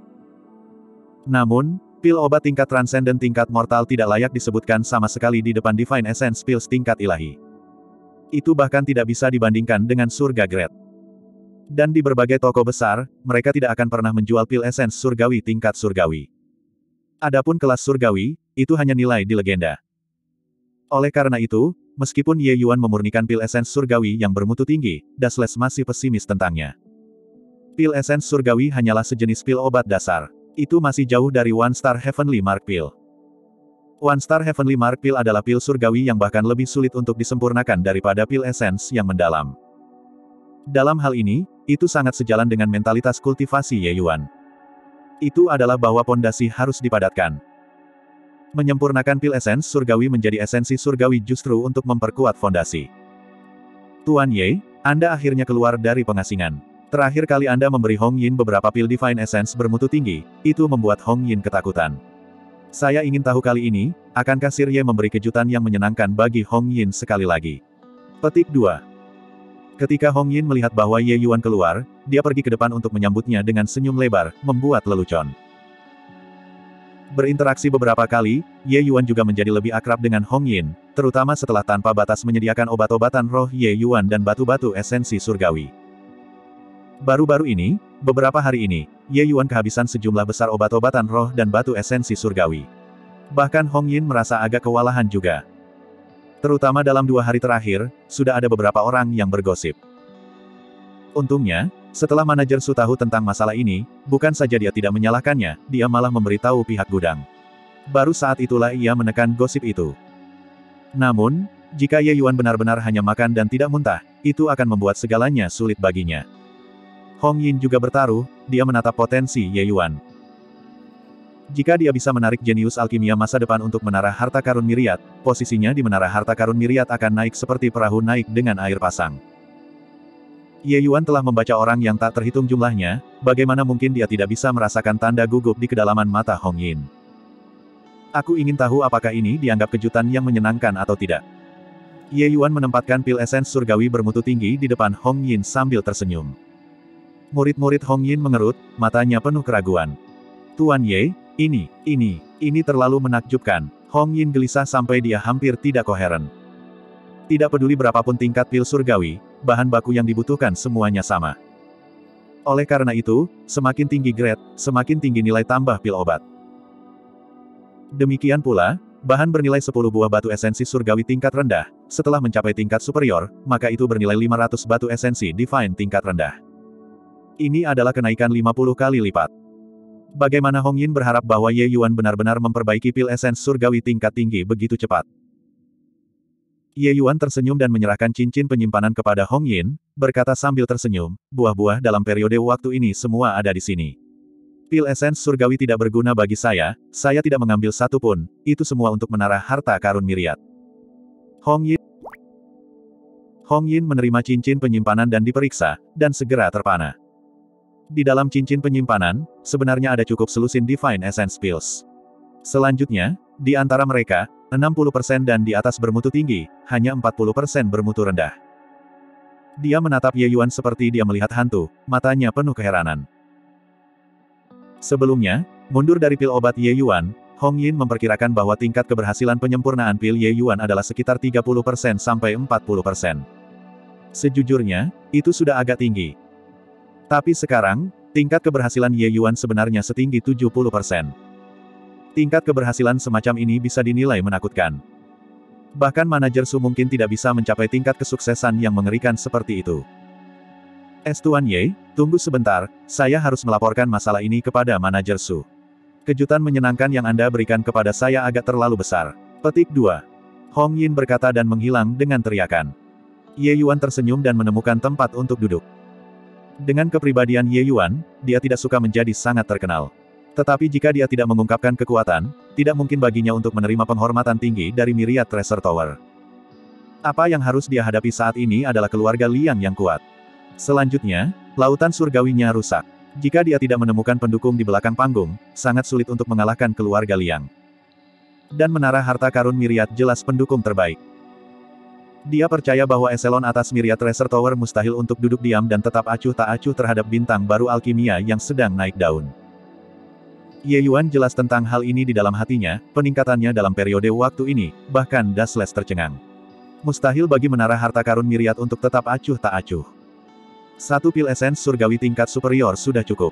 Speaker 1: Namun, pil obat tingkat transenden tingkat mortal tidak layak disebutkan sama sekali di depan Divine Essence Pills tingkat ilahi. Itu bahkan tidak bisa dibandingkan dengan surga grade. Dan di berbagai toko besar, mereka tidak akan pernah menjual pil essence surgawi tingkat surgawi. Adapun kelas surgawi, itu hanya nilai di legenda. Oleh karena itu, meskipun Ye Yuan memurnikan pil essence surgawi yang bermutu tinggi, Dasles masih pesimis tentangnya. Pil essence surgawi hanyalah sejenis pil obat dasar. Itu masih jauh dari One Star Heavenly Mark Pill. One Star Heavenly Mark Pill adalah pil surgawi yang bahkan lebih sulit untuk disempurnakan daripada pil essence yang mendalam. Dalam hal ini, itu sangat sejalan dengan mentalitas kultivasi Ye Yuan. Itu adalah bahwa pondasi harus dipadatkan. Menyempurnakan pil essence surgawi menjadi esensi surgawi justru untuk memperkuat fondasi. Tuan Ye, Anda akhirnya keluar dari pengasingan. Terakhir kali Anda memberi Hong Yin beberapa pil Divine Essence bermutu tinggi, itu membuat Hong Yin ketakutan. Saya ingin tahu kali ini, akankah Sir Ye memberi kejutan yang menyenangkan bagi Hong Yin sekali lagi? Petik dua. Ketika Hong Yin melihat bahwa Ye Yuan keluar, dia pergi ke depan untuk menyambutnya dengan senyum lebar, membuat lelucon. Berinteraksi beberapa kali, Ye Yuan juga menjadi lebih akrab dengan Hong Yin, terutama setelah tanpa batas menyediakan obat-obatan roh Ye Yuan dan batu-batu esensi surgawi. Baru-baru ini, beberapa hari ini, Ye Yuan kehabisan sejumlah besar obat-obatan roh dan batu esensi surgawi. Bahkan Hong Yin merasa agak kewalahan juga. Terutama dalam dua hari terakhir, sudah ada beberapa orang yang bergosip. Untungnya, setelah manajer Su tahu tentang masalah ini, bukan saja dia tidak menyalahkannya, dia malah memberitahu pihak gudang. Baru saat itulah ia menekan gosip itu. Namun, Jika Ye Yuan benar-benar hanya makan dan tidak muntah, itu akan membuat segalanya sulit baginya. Hong Yin juga bertaruh, dia menatap potensi Ye Yuan. Jika dia bisa menarik jenius alkimia masa depan untuk menara harta karun Myriad, posisinya di menara harta karun Myriad akan naik seperti perahu naik dengan air pasang. Ye Yuan telah membaca orang yang tak terhitung jumlahnya, bagaimana mungkin dia tidak bisa merasakan tanda gugup di kedalaman mata Hong Yin. Aku ingin tahu apakah ini dianggap kejutan yang menyenangkan atau tidak. Ye Yuan menempatkan pil esens surgawi bermutu tinggi di depan Hong Yin sambil tersenyum. Murid-murid Hong Yin mengerut, matanya penuh keraguan. Tuan Ye, ini, ini, ini terlalu menakjubkan. Hong Yin gelisah sampai dia hampir tidak koheren. Tidak peduli berapapun tingkat pil surgawi, bahan baku yang dibutuhkan semuanya sama. Oleh karena itu, semakin tinggi grade, semakin tinggi nilai tambah pil obat. Demikian pula, bahan bernilai sepuluh buah batu esensi surgawi tingkat rendah, setelah mencapai tingkat superior, maka itu bernilai lima ratus batu esensi divine tingkat rendah. Ini adalah kenaikan lima puluh kali lipat. Bagaimana Hong Yin berharap bahwa Ye Yuan benar-benar memperbaiki pil esens surgawi tingkat tinggi begitu cepat? Ye Yuan tersenyum dan menyerahkan cincin penyimpanan kepada Hong Yin, berkata sambil tersenyum, buah-buah dalam periode waktu ini semua ada di sini. Pil esens surgawi tidak berguna bagi saya, saya tidak mengambil satu pun, itu semua untuk menara harta karun Myriad. Hong Yin Hong Yin menerima cincin penyimpanan dan diperiksa, dan segera terpana. Di dalam cincin penyimpanan, sebenarnya ada cukup selusin Divine Essence Pills. Selanjutnya, di antara mereka, enam puluh persen dan di atas bermutu tinggi, hanya empat puluh persen bermutu rendah. Dia menatap Ye Yuan seperti dia melihat hantu, matanya penuh keheranan. Sebelumnya, mundur dari pil obat Ye Yuan, Hong Yin memperkirakan bahwa tingkat keberhasilan penyempurnaan pil Ye Yuan adalah sekitar tiga puluh persen sampai empat puluh persen. Sejujurnya, itu sudah agak tinggi. Tapi sekarang, tingkat keberhasilan Ye Yuan sebenarnya setinggi tujuh puluh persen. Tingkat keberhasilan semacam ini bisa dinilai menakutkan. Bahkan manajer Su mungkin tidak bisa mencapai tingkat kesuksesan yang mengerikan seperti itu. Es Tuan Ye, tunggu sebentar, saya harus melaporkan masalah ini kepada manajer Su. Kejutan menyenangkan yang Anda berikan kepada saya agak terlalu besar. Petik dua. Hong Yin berkata dan menghilang dengan teriakan. Ye Yuan tersenyum dan menemukan tempat untuk duduk. Dengan kepribadian Ye Yuan, dia tidak suka menjadi sangat terkenal. Tetapi jika dia tidak mengungkapkan kekuatan, tidak mungkin baginya untuk menerima penghormatan tinggi dari Myriad Treasure Tower. Apa yang harus dia hadapi saat ini adalah keluarga Liang yang kuat. Selanjutnya, lautan surgawinya rusak. Jika dia tidak menemukan pendukung di belakang panggung, sangat sulit untuk mengalahkan keluarga Liang. Dan menara harta karun Myriad jelas pendukung terbaik. Dia percaya bahwa eselon atas Myriad Treasure Tower mustahil untuk duduk diam dan tetap acuh tak acuh terhadap bintang baru alkimia yang sedang naik daun. Ye Yuan jelas tentang hal ini di dalam hatinya, peningkatannya dalam periode waktu ini, bahkan Dasles tercengang. Mustahil bagi menara harta karun Myriad untuk tetap acuh tak acuh. Satu pil esens surgawi tingkat superior sudah cukup.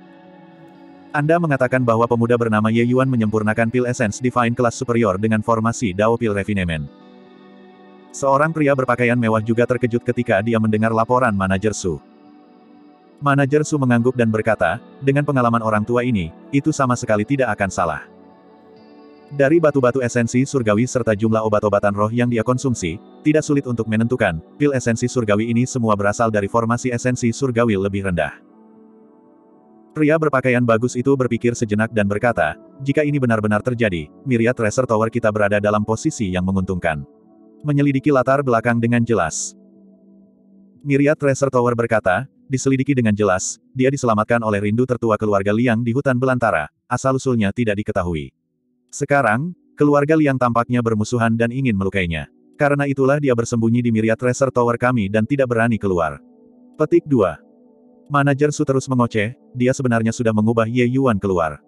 Speaker 1: Anda mengatakan bahwa pemuda bernama Ye Yuan menyempurnakan pil esens divine kelas superior dengan formasi Dao Pil Refinement. Seorang pria berpakaian mewah juga terkejut ketika dia mendengar laporan manajer Su. Manajer Su mengangguk dan berkata, dengan pengalaman orang tua ini, itu sama sekali tidak akan salah. Dari batu-batu esensi surgawi serta jumlah obat-obatan roh yang dia konsumsi, tidak sulit untuk menentukan, pil esensi surgawi ini semua berasal dari formasi esensi surgawi lebih rendah. Pria berpakaian bagus itu berpikir sejenak dan berkata, jika ini benar-benar terjadi, Myriad Treasure Tower kita berada dalam posisi yang menguntungkan. Menyelidiki latar belakang dengan jelas. Myriad Treasure Tower berkata, diselidiki dengan jelas, dia diselamatkan oleh rindu tertua keluarga Liang di hutan belantara, asal-usulnya tidak diketahui. Sekarang, keluarga Liang tampaknya bermusuhan dan ingin melukainya. Karena itulah dia bersembunyi di Myriad Treasure Tower kami dan tidak berani keluar. Petik dua. Manajer Su terus mengoceh, dia sebenarnya sudah mengubah Ye Yuan keluar.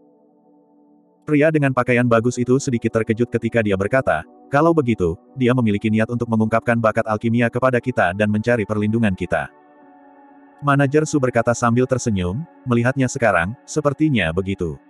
Speaker 1: Pria dengan pakaian bagus itu sedikit terkejut ketika dia berkata, kalau begitu, dia memiliki niat untuk mengungkapkan bakat alkimia kepada kita dan mencari perlindungan kita. Manajer Su berkata sambil tersenyum, melihatnya sekarang, sepertinya begitu.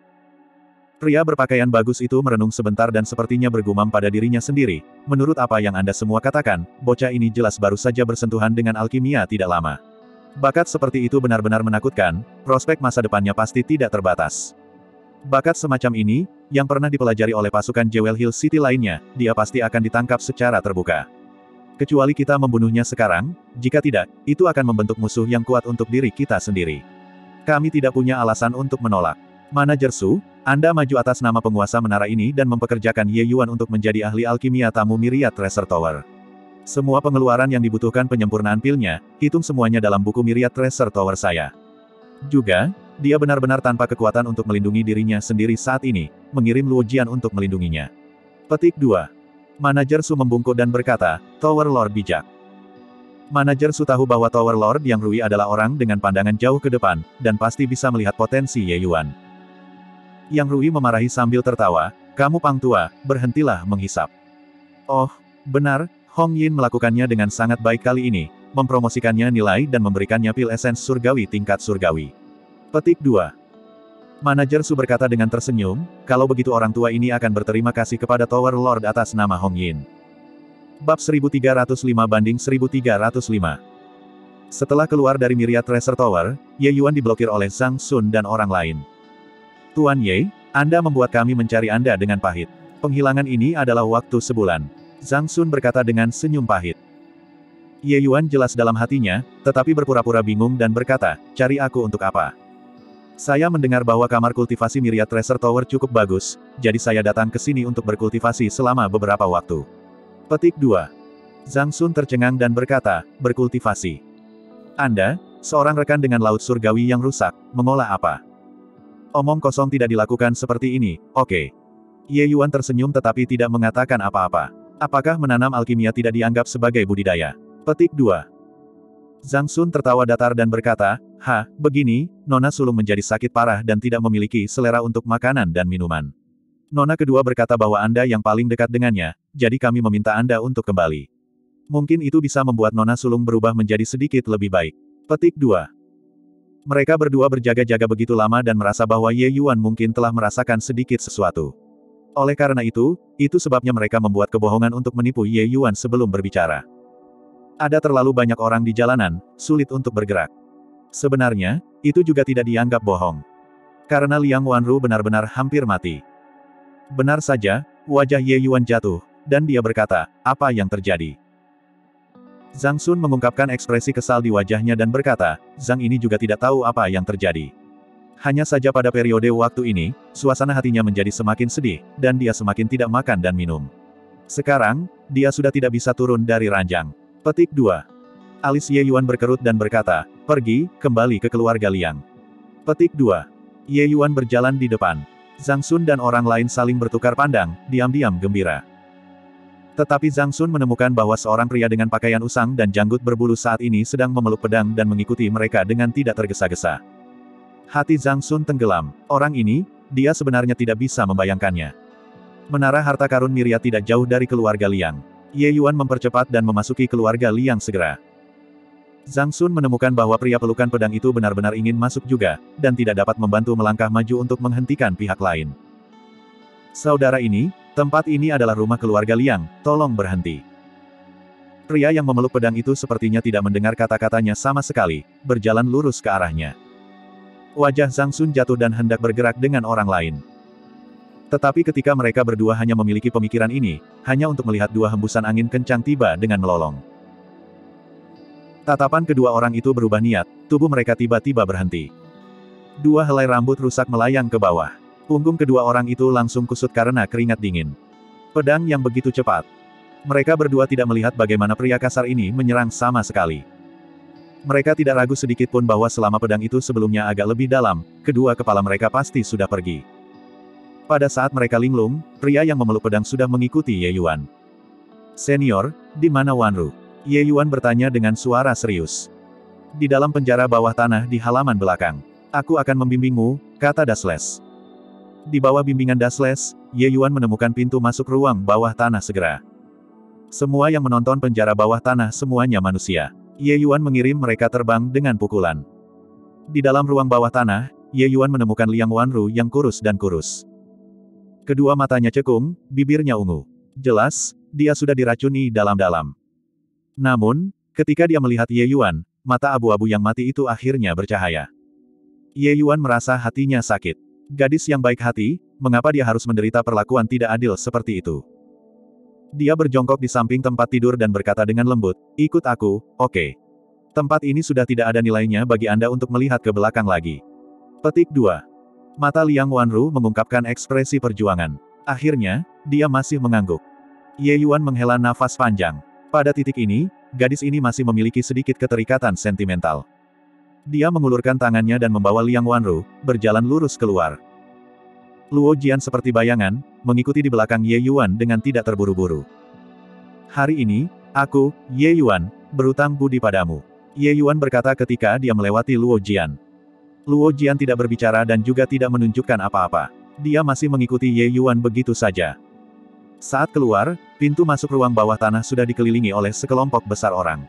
Speaker 1: Pria berpakaian bagus itu merenung sebentar dan sepertinya bergumam pada dirinya sendiri, menurut apa yang Anda semua katakan, bocah ini jelas baru saja bersentuhan dengan alkimia tidak lama. Bakat seperti itu benar-benar menakutkan, prospek masa depannya pasti tidak terbatas. Bakat semacam ini, yang pernah dipelajari oleh pasukan Jewel Hill City lainnya, dia pasti akan ditangkap secara terbuka. Kecuali kita membunuhnya sekarang, jika tidak, itu akan membentuk musuh yang kuat untuk diri kita sendiri. Kami tidak punya alasan untuk menolak. Manajer Su, Anda maju atas nama penguasa menara ini dan mempekerjakan Ye Yuan untuk menjadi ahli alkimia tamu Myriad Treasure Tower. Semua pengeluaran yang dibutuhkan penyempurnaan pilnya, hitung semuanya dalam buku Myriad Treasure Tower saya. Juga, dia benar-benar tanpa kekuatan untuk melindungi dirinya sendiri saat ini, mengirim Luo Jian untuk melindunginya. Petik dua. Manajer Su membungkuk dan berkata, Tower Lord bijak. Manajer Su tahu bahwa Tower Lord Yang Rui adalah orang dengan pandangan jauh ke depan, dan pasti bisa melihat potensi Ye Yuan. Yang Rui memarahi sambil tertawa, kamu pang tua, berhentilah menghisap. Oh, benar, Hong Yin melakukannya dengan sangat baik kali ini, mempromosikannya nilai dan memberikannya pil esens surgawi tingkat surgawi. Petik dua. Manajer Su berkata dengan tersenyum, kalau begitu orang tua ini akan berterima kasih kepada Tower Lord atas nama Hong Yin. Bab seribu tiga ratus lima banding seribu tiga ratus lima. Setelah keluar dari Myriad Treasure Tower, Ye Yuan diblokir oleh Zhang Sun dan orang lain. Tuan Ye, Anda membuat kami mencari Anda dengan pahit. Penghilangan ini adalah waktu sebulan. Zhang Sun berkata dengan senyum pahit. Ye Yuan jelas dalam hatinya, tetapi berpura-pura bingung dan berkata, cari aku untuk apa? Saya mendengar bahwa kamar kultivasi Myriad Treasure Tower cukup bagus, jadi saya datang ke sini untuk berkultivasi selama beberapa waktu. Petik dua. Zhang Sun tercengang dan berkata, berkultivasi. Anda, seorang rekan dengan laut surgawi yang rusak, mengolah apa? Omong kosong tidak dilakukan seperti ini, oke. Ye Yuan tersenyum tetapi tidak mengatakan apa-apa. Apakah menanam alkimia tidak dianggap sebagai budidaya? Petik dua. Zhang Sun tertawa datar dan berkata, ha, begini, Nona sulung menjadi sakit parah dan tidak memiliki selera untuk makanan dan minuman. Nona kedua berkata bahwa Anda yang paling dekat dengannya, jadi kami meminta Anda untuk kembali. Mungkin itu bisa membuat Nona sulung berubah menjadi sedikit lebih baik. Petik dua. Mereka berdua berjaga-jaga begitu lama dan merasa bahwa Ye Yuan mungkin telah merasakan sedikit sesuatu. Oleh karena itu, itu sebabnya mereka membuat kebohongan untuk menipu Ye Yuan sebelum berbicara. Ada terlalu banyak orang di jalanan, sulit untuk bergerak. Sebenarnya, itu juga tidak dianggap bohong. Karena Liang Wanru benar-benar hampir mati. Benar saja, wajah Ye Yuan jatuh, dan dia berkata, apa yang terjadi? Zhang Sun mengungkapkan ekspresi kesal di wajahnya dan berkata, Zhang ini juga tidak tahu apa yang terjadi. Hanya saja pada periode waktu ini, suasana hatinya menjadi semakin sedih, dan dia semakin tidak makan dan minum. Sekarang, dia sudah tidak bisa turun dari ranjang. Petik dua. Alis Ye Yuan berkerut dan berkata, pergi, kembali ke keluarga Liang. Petik dua. Ye Yuan berjalan di depan. Zhang Sun dan orang lain saling bertukar pandang, diam-diam gembira. Tetapi Zhang Sun menemukan bahwa seorang pria dengan pakaian usang dan janggut berbulu saat ini sedang memeluk pedang dan mengikuti mereka dengan tidak tergesa-gesa. Hati Zhang Sun tenggelam. Orang ini, dia sebenarnya tidak bisa membayangkannya. Menara harta karun Myriad tidak jauh dari keluarga Liang. Ye Yuan mempercepat dan memasuki keluarga Liang segera. Zhang Sun menemukan bahwa pria pelukan pedang itu benar-benar ingin masuk juga, dan tidak dapat membantu melangkah maju untuk menghentikan pihak lain. Saudara ini, tempat ini adalah rumah keluarga Liang, tolong berhenti. Pria yang memeluk pedang itu sepertinya tidak mendengar kata-katanya sama sekali, berjalan lurus ke arahnya. Wajah Zhang Sun jatuh dan hendak bergerak dengan orang lain. Tetapi ketika mereka berdua hanya memiliki pemikiran ini, hanya untuk melihat dua hembusan angin kencang tiba dengan melolong. Tatapan kedua orang itu berubah niat, tubuh mereka tiba-tiba berhenti. Dua helai rambut rusak melayang ke bawah. Punggung kedua orang itu langsung kusut karena keringat dingin. Pedang yang begitu cepat. Mereka berdua tidak melihat bagaimana pria kasar ini menyerang sama sekali. Mereka tidak ragu sedikit pun bahwa selama pedang itu sebelumnya agak lebih dalam, kedua kepala mereka pasti sudah pergi. Pada saat mereka linglung, pria yang memeluk pedang sudah mengikuti Ye Yuan. Senior, di mana Wanru? Ye Yuan bertanya dengan suara serius. Di dalam penjara bawah tanah di halaman belakang. Aku akan membimbingmu, kata Dasles. Di bawah bimbingan Dasles, Ye Yuan menemukan pintu masuk ruang bawah tanah segera. Semua yang menonton penjara bawah tanah semuanya manusia. Ye Yuan mengirim mereka terbang dengan pukulan. Di dalam ruang bawah tanah, Ye Yuan menemukan Liang Wanru yang kurus dan kurus. Kedua matanya cekung, bibirnya ungu. Jelas, dia sudah diracuni dalam-dalam. Namun, ketika dia melihat Ye Yuan, mata abu-abu yang mati itu akhirnya bercahaya. Ye Yuan merasa hatinya sakit. Gadis yang baik hati, mengapa dia harus menderita perlakuan tidak adil seperti itu? Dia berjongkok di samping tempat tidur dan berkata dengan lembut, ikut aku, oke. Tempat ini sudah tidak ada nilainya bagi Anda untuk melihat ke belakang lagi. Petik dua. Mata Liang Wanru mengungkapkan ekspresi perjuangan. Akhirnya, dia masih mengangguk. Ye Yuan menghela nafas panjang. Pada titik ini, gadis ini masih memiliki sedikit keterikatan sentimental. Dia mengulurkan tangannya dan membawa Liang Wanru, berjalan lurus keluar. Luo Jian seperti bayangan, mengikuti di belakang Ye Yuan dengan tidak terburu-buru. Hari ini, aku, Ye Yuan, berutang budi padamu. Ye Yuan berkata ketika dia melewati Luo Jian. Luo Jian tidak berbicara dan juga tidak menunjukkan apa-apa. Dia masih mengikuti Ye Yuan begitu saja. Saat keluar, pintu masuk ruang bawah tanah sudah dikelilingi oleh sekelompok besar orang.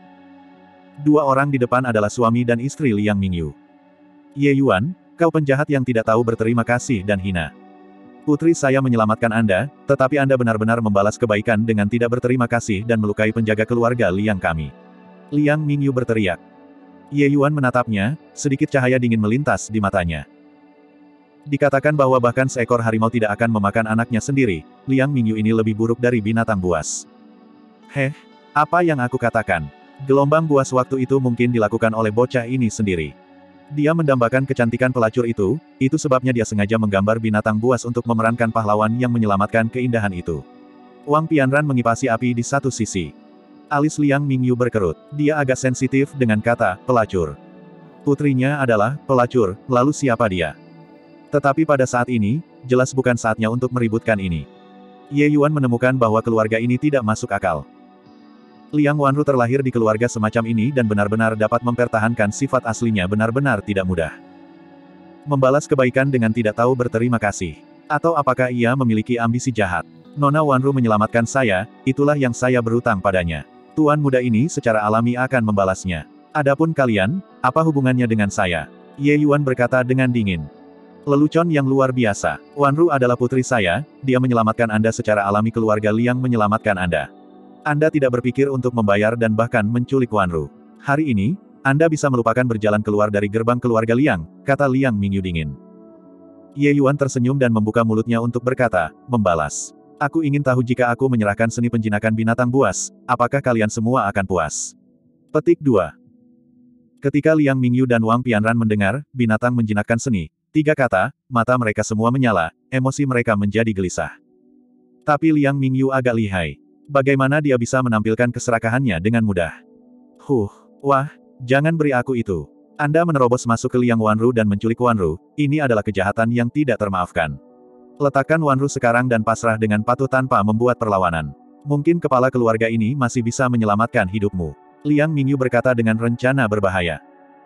Speaker 1: Dua orang di depan adalah suami dan istri Liang Mingyu. Ye Yuan, kau penjahat yang tidak tahu berterima kasih dan hina. Putri saya menyelamatkan Anda, tetapi Anda benar-benar membalas kebaikan dengan tidak berterima kasih dan melukai penjaga keluarga Liang kami. Liang Mingyu berteriak. Ye Yuan menatapnya, sedikit cahaya dingin melintas di matanya. Dikatakan bahwa bahkan seekor harimau tidak akan memakan anaknya sendiri, Liang Mingyu ini lebih buruk dari binatang buas. Heh, apa yang aku katakan? Gelombang buas waktu itu mungkin dilakukan oleh bocah ini sendiri. Dia mendambakan kecantikan pelacur itu, itu sebabnya dia sengaja menggambar binatang buas untuk memerankan pahlawan yang menyelamatkan keindahan itu. Wang Pianran mengipasi api di satu sisi. Alis Liang Mingyu berkerut. Dia agak sensitif dengan kata, pelacur. Putrinya adalah pelacur, lalu siapa dia? Tetapi pada saat ini, jelas bukan saatnya untuk meributkan ini. Ye Yuan menemukan bahwa keluarga ini tidak masuk akal. Liang Wanru terlahir di keluarga semacam ini dan benar-benar dapat mempertahankan sifat aslinya benar-benar tidak mudah. Membalas kebaikan dengan tidak tahu berterima kasih. Atau apakah ia memiliki ambisi jahat? Nona Wanru menyelamatkan saya, itulah yang saya berutang padanya. Tuan muda ini secara alami akan membalasnya. Adapun kalian, apa hubungannya dengan saya? Ye Yuan berkata dengan dingin. Lelucon yang luar biasa. Wanru adalah putri saya, dia menyelamatkan Anda secara alami keluarga Liang menyelamatkan Anda. Anda tidak berpikir untuk membayar dan bahkan menculik Wanru. Hari ini, Anda bisa melupakan berjalan keluar dari gerbang keluarga Liang, kata Liang Mingyu dingin. Ye Yuan tersenyum dan membuka mulutnya untuk berkata, membalas. Aku ingin tahu jika aku menyerahkan seni penjinakan binatang buas, apakah kalian semua akan puas? Petik dua. Ketika Liang Mingyu dan Wang Pianran mendengar, binatang menjinakkan seni, tiga kata, mata mereka semua menyala, emosi mereka menjadi gelisah. Tapi Liang Mingyu agak lihai. Bagaimana dia bisa menampilkan keserakahannya dengan mudah? Huh, wah, jangan beri aku itu. Anda menerobos masuk ke Liang Wanru dan menculik Wanru, ini adalah kejahatan yang tidak termaafkan. Letakkan Wanru sekarang dan pasrah dengan patuh tanpa membuat perlawanan. Mungkin kepala keluarga ini masih bisa menyelamatkan hidupmu. Liang Mingyu berkata dengan rencana berbahaya.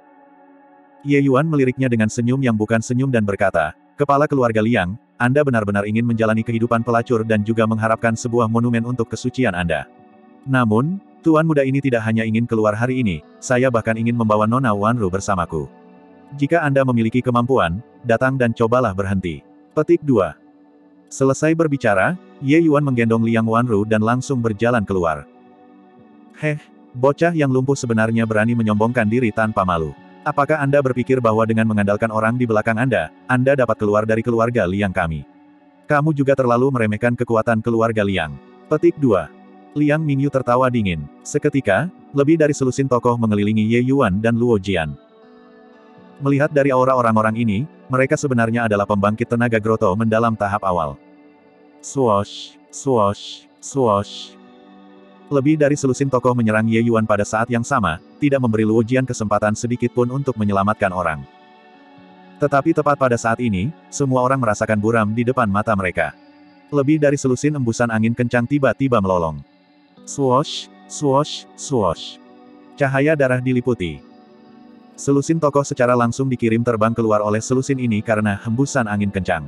Speaker 1: Ye Yuan meliriknya dengan senyum yang bukan senyum dan berkata, kepala keluarga Liang, Anda benar-benar ingin menjalani kehidupan pelacur dan juga mengharapkan sebuah monumen untuk kesucian Anda. Namun, tuan muda ini tidak hanya ingin keluar hari ini, saya bahkan ingin membawa Nona Wanru bersamaku. Jika Anda memiliki kemampuan, datang dan cobalah berhenti. Petik dua. Selesai berbicara, Ye Yuan menggendong Liang Wanru dan langsung berjalan keluar. Heh, bocah yang lumpuh sebenarnya berani menyombongkan diri tanpa malu. Apakah Anda berpikir bahwa dengan mengandalkan orang di belakang Anda, Anda dapat keluar dari keluarga Liang kami? Kamu juga terlalu meremehkan kekuatan keluarga Liang. Petik dua. Liang Mingyu tertawa dingin. Seketika, lebih dari selusin tokoh mengelilingi Ye Yuan dan Luo Jian. Melihat dari aura orang-orang ini, mereka sebenarnya adalah pembangkit tenaga Groto mendalam tahap awal. Swoosh, swoosh, swoosh. Lebih dari selusin tokoh menyerang Ye Yuan pada saat yang sama, tidak memberi Luo Jian kesempatan sedikit pun untuk menyelamatkan orang. Tetapi tepat pada saat ini, semua orang merasakan buram di depan mata mereka. Lebih dari selusin embusan angin kencang tiba-tiba melolong. Swoosh, swoosh, swoosh. Cahaya darah diliputi. Selusin tokoh secara langsung dikirim terbang keluar oleh selusin ini karena hembusan angin kencang.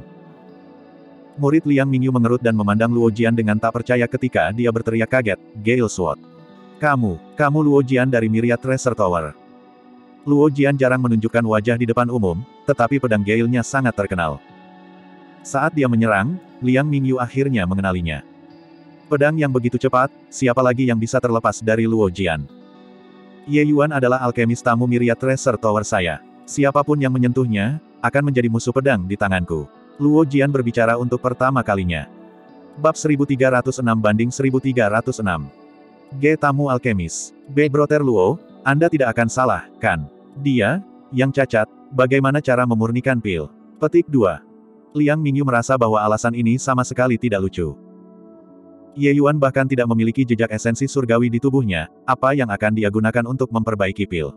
Speaker 1: Murid Liang Mingyu mengerut dan memandang Luo Jian dengan tak percaya ketika dia berteriak kaget, Gale Sword. Kamu, kamu Luo Jian dari Myriad Treasure Tower. Luo Jian jarang menunjukkan wajah di depan umum, tetapi pedang Gale-nya sangat terkenal. Saat dia menyerang, Liang Mingyu akhirnya mengenalinya. Pedang yang begitu cepat, siapa lagi yang bisa terlepas dari Luo Jian? Ye Yuan adalah alkemis tamu Myriad Treasure Tower saya. Siapapun yang menyentuhnya, akan menjadi musuh pedang di tanganku. Luo Jian berbicara untuk pertama kalinya. Bab seribu tiga ratus enam banding seribu tiga ratus enam. G. Tamu Alkemis. B. Brother Luo, Anda tidak akan salah, kan? Dia, yang cacat, bagaimana cara memurnikan pil? Petik dua. Liang Mingyu merasa bahwa alasan ini sama sekali tidak lucu. Ye Yuan bahkan tidak memiliki jejak esensi surgawi di tubuhnya, apa yang akan dia gunakan untuk memperbaiki pil?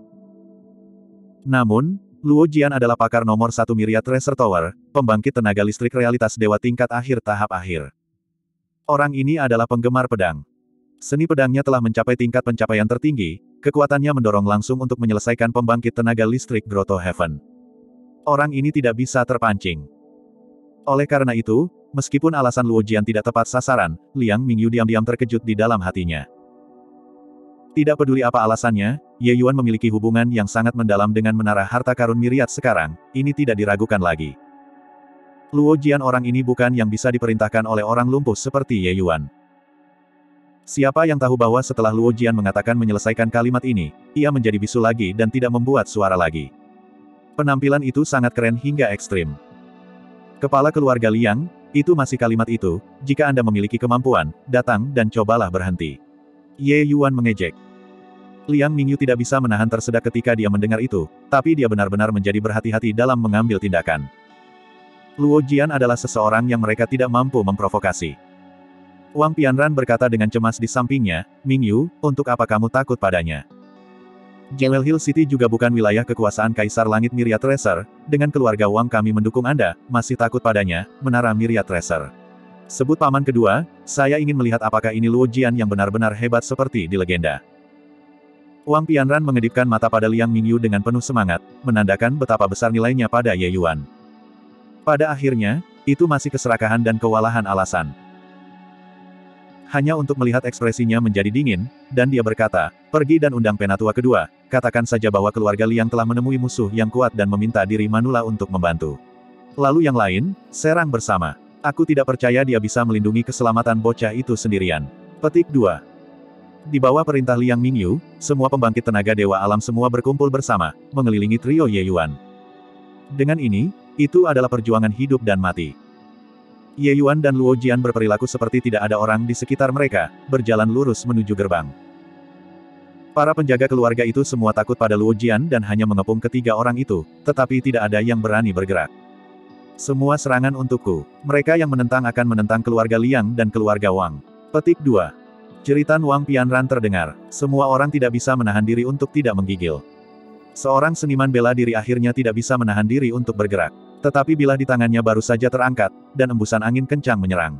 Speaker 1: Namun, Luo Jian adalah pakar nomor satu Myriad Tracer Tower, pembangkit tenaga listrik realitas dewa tingkat akhir tahap akhir. Orang ini adalah penggemar pedang. Seni pedangnya telah mencapai tingkat pencapaian tertinggi, kekuatannya mendorong langsung untuk menyelesaikan pembangkit tenaga listrik Grotto Heaven. Orang ini tidak bisa terpancing. Oleh karena itu, meskipun alasan Luo Jian tidak tepat sasaran, Liang Mingyu diam-diam terkejut di dalam hatinya. Tidak peduli apa alasannya, Ye Yuan memiliki hubungan yang sangat mendalam dengan menara harta karun Myriad sekarang, ini tidak diragukan lagi. Luo Jian orang ini bukan yang bisa diperintahkan oleh orang lumpuh seperti Ye Yuan. Siapa yang tahu bahwa setelah Luo Jian mengatakan menyelesaikan kalimat ini, ia menjadi bisu lagi dan tidak membuat suara lagi. Penampilan itu sangat keren hingga ekstrim. Kepala keluarga Liang, itu masih kalimat itu, jika Anda memiliki kemampuan, datang dan cobalah berhenti. Ye Yuan mengejek. Liang Mingyu tidak bisa menahan tersedak ketika dia mendengar itu, tapi dia benar-benar menjadi berhati-hati dalam mengambil tindakan. Luo Jian adalah seseorang yang mereka tidak mampu memprovokasi. Wang Pianran berkata dengan cemas di sampingnya, Mingyu, untuk apa kamu takut padanya? Jewel Hill City juga bukan wilayah kekuasaan Kaisar Langit Myriad Tracer, dengan keluarga Wang kami mendukung Anda, masih takut padanya, menara Myriad Tracer. Sebut paman kedua, saya ingin melihat apakah ini Luo Jian yang benar-benar hebat seperti di legenda. Wang Pianran mengedipkan mata pada Liang Mingyu dengan penuh semangat, menandakan betapa besar nilainya pada Ye Yuan. Pada akhirnya, itu masih keserakahan dan kewalahan alasan. Hanya untuk melihat ekspresinya menjadi dingin, dan dia berkata, pergi dan undang penatua kedua, katakan saja bahwa keluarga Liang telah menemui musuh yang kuat dan meminta diri Manula untuk membantu. Lalu yang lain, serang bersama. Aku tidak percaya dia bisa melindungi keselamatan bocah itu sendirian. Petik dua. Di bawah perintah Liang Mingyu, semua pembangkit tenaga dewa alam semua berkumpul bersama, mengelilingi trio Ye Yuan. Dengan ini, itu adalah perjuangan hidup dan mati. Ye Yuan dan Luo Jian berperilaku seperti tidak ada orang di sekitar mereka, berjalan lurus menuju gerbang. Para penjaga keluarga itu semua takut pada Luo Jian dan hanya mengepung ketiga orang itu, tetapi tidak ada yang berani bergerak. Semua serangan untukku. Mereka yang menentang akan menentang keluarga Liang dan keluarga Wang. Petik dua. Jeritan Wang Pianran terdengar. Semua orang tidak bisa menahan diri untuk tidak menggigil. Seorang seniman bela diri akhirnya tidak bisa menahan diri untuk bergerak. Tetapi bilah di tangannya baru saja terangkat, dan embusan angin kencang menyerang.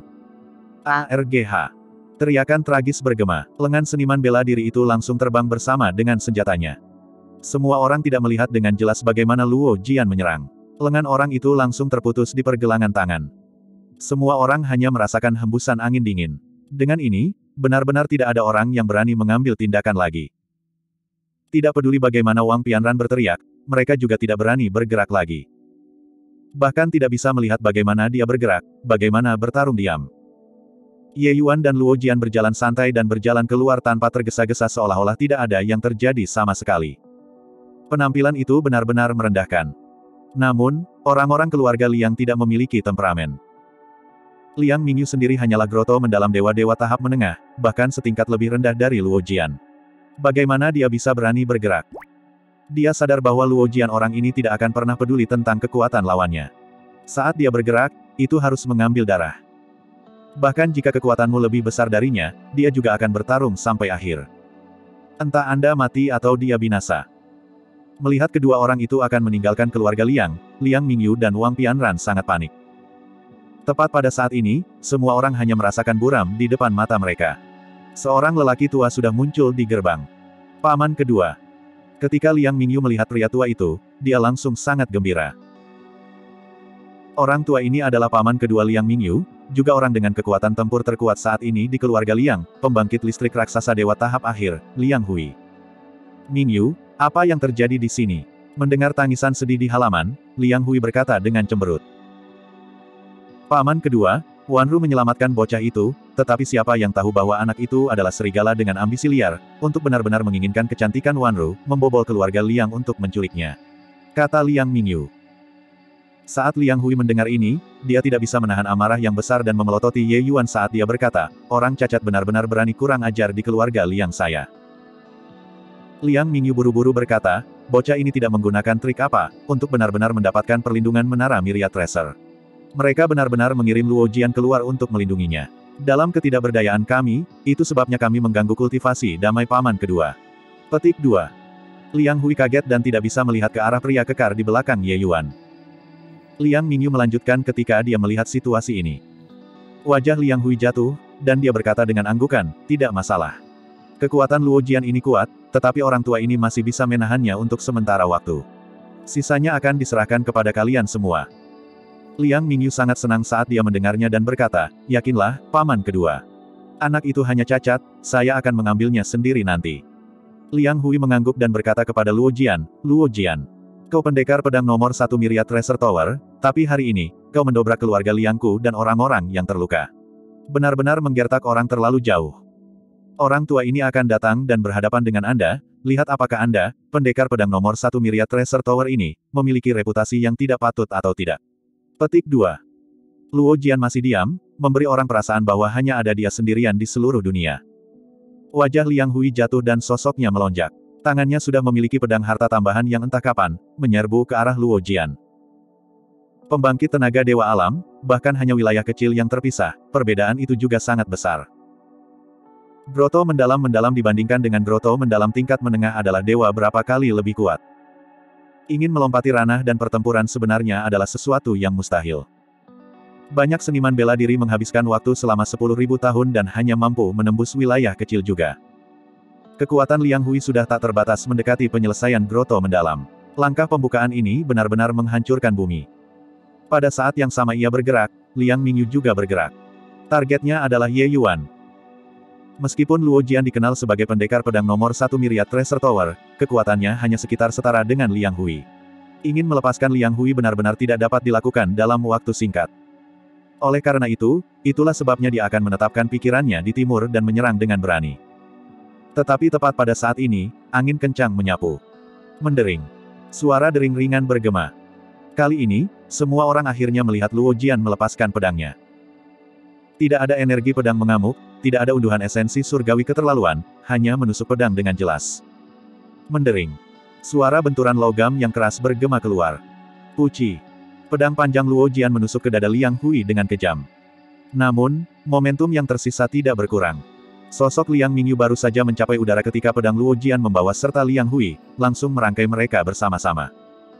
Speaker 1: A R G H. Teriakan tragis bergema. Lengan seniman bela diri itu langsung terbang bersama dengan senjatanya. Semua orang tidak melihat dengan jelas bagaimana Luo Jian menyerang. Lengan orang itu langsung terputus di pergelangan tangan. Semua orang hanya merasakan hembusan angin dingin. Dengan ini, benar-benar tidak ada orang yang berani mengambil tindakan lagi. Tidak peduli bagaimana Wang Pianran berteriak, mereka juga tidak berani bergerak lagi. Bahkan tidak bisa melihat bagaimana dia bergerak, bagaimana bertarung diam. Ye Yuan dan Luo Jian berjalan santai dan berjalan keluar tanpa tergesa-gesa seolah-olah tidak ada yang terjadi sama sekali. Penampilan itu benar-benar merendahkan. Namun, orang-orang keluarga Liang tidak memiliki temperamen. Liang Mingyu sendiri hanyalah Grotto mendalam dewa-dewa tahap menengah, bahkan setingkat lebih rendah dari Luo Jian. Bagaimana dia bisa berani bergerak? Dia sadar bahwa Luo Jian orang ini tidak akan pernah peduli tentang kekuatan lawannya. Saat dia bergerak, itu harus mengambil darah. Bahkan jika kekuatanmu lebih besar darinya, dia juga akan bertarung sampai akhir. Entah Anda mati atau dia binasa. Melihat kedua orang itu akan meninggalkan keluarga Liang, Liang Mingyu dan Wang Pianran sangat panik. Tepat pada saat ini, semua orang hanya merasakan buram di depan mata mereka. Seorang lelaki tua sudah muncul di gerbang. Paman kedua. Ketika Liang Mingyu melihat pria tua itu, dia langsung sangat gembira. Orang tua ini adalah paman kedua Liang Mingyu, juga orang dengan kekuatan tempur terkuat saat ini di keluarga Liang, pembangkit listrik raksasa dewa tahap akhir, Liang Hui. Mingyu, apa yang terjadi di sini? Mendengar tangisan sedih di halaman, Liang Hui berkata dengan cemberut. Paman kedua, Wanru menyelamatkan bocah itu, tetapi siapa yang tahu bahwa anak itu adalah serigala dengan ambisi liar, untuk benar-benar menginginkan kecantikan Wanru, membobol keluarga Liang untuk menculiknya. Kata Liang Mingyu. Saat Liang Hui mendengar ini, dia tidak bisa menahan amarah yang besar dan memelototi Ye Yuan saat dia berkata, orang cacat benar-benar berani kurang ajar di keluarga Liang saya. Liang Mingyu buru-buru berkata, bocah ini tidak menggunakan trik apa, untuk benar-benar mendapatkan perlindungan menara Myriad Tracer. Mereka benar-benar mengirim Luo Jian keluar untuk melindunginya. Dalam ketidakberdayaan kami, itu sebabnya kami mengganggu kultivasi damai paman kedua. Petik dua. Liang Hui kaget dan tidak bisa melihat ke arah pria kekar di belakang Ye Yuan. Liang Mingyu melanjutkan ketika dia melihat situasi ini. Wajah Liang Hui jatuh, dan dia berkata dengan anggukan, tidak masalah. Kekuatan Luo Jian ini kuat, tetapi orang tua ini masih bisa menahannya untuk sementara waktu. Sisanya akan diserahkan kepada kalian semua. Liang Mingyu sangat senang saat dia mendengarnya dan berkata, yakinlah, paman kedua. Anak itu hanya cacat, saya akan mengambilnya sendiri nanti. Liang Hui mengangguk dan berkata kepada Luo Jian, Luo Jian. Kau pendekar pedang nomor satu Myriad Tracer Tower, tapi hari ini, kau mendobrak keluarga Liangku dan orang-orang yang terluka. Benar-benar menggertak orang terlalu jauh. Orang tua ini akan datang dan berhadapan dengan Anda, lihat apakah Anda, pendekar pedang nomor satu Myriad Tracer Tower ini, memiliki reputasi yang tidak patut atau tidak. Petik dua. Luo Jian masih diam, memberi orang perasaan bahwa hanya ada dia sendirian di seluruh dunia. Wajah Liang Hui jatuh dan sosoknya melonjak. Tangannya sudah memiliki pedang harta tambahan yang entah kapan, menyerbu ke arah Luo Jian. Pembangkit tenaga Dewa Alam, bahkan hanya wilayah kecil yang terpisah, perbedaan itu juga sangat besar. Groto mendalam-mendalam dibandingkan dengan groto mendalam tingkat menengah adalah dewa berapa kali lebih kuat. Ingin melompati ranah dan pertempuran sebenarnya adalah sesuatu yang mustahil. Banyak seniman bela diri menghabiskan waktu selama sepuluh ribu tahun dan hanya mampu menembus wilayah kecil juga. Kekuatan Liang Hui sudah tak terbatas mendekati penyelesaian groto mendalam. Langkah pembukaan ini benar-benar menghancurkan bumi. Pada saat yang sama ia bergerak, Liang Mingyu juga bergerak. Targetnya adalah Ye Yuan. Meskipun Luo Jian dikenal sebagai pendekar pedang nomor satu Myriad Tracer Tower, kekuatannya hanya sekitar setara dengan Liang Hui. Ingin melepaskan Liang Hui benar-benar tidak dapat dilakukan dalam waktu singkat. Oleh karena itu, itulah sebabnya dia akan menetapkan pikirannya di timur dan menyerang dengan berani. Tetapi tepat pada saat ini, angin kencang menyapu. Mendering. Suara dering ringan bergema. Kali ini, semua orang akhirnya melihat Luo Jian melepaskan pedangnya. Tidak ada energi pedang mengamuk, tidak ada unduhan esensi surgawi keterlaluan, hanya menusuk pedang dengan jelas. Mendering. Suara benturan logam yang keras bergema keluar. Puci. Pedang panjang Luo Jian menusuk ke dada Liang Hui dengan kejam. Namun, momentum yang tersisa tidak berkurang. Sosok Liang Mingyu baru saja mencapai udara ketika pedang Luo Jian membawa serta Liang Hui, langsung merangkai mereka bersama-sama.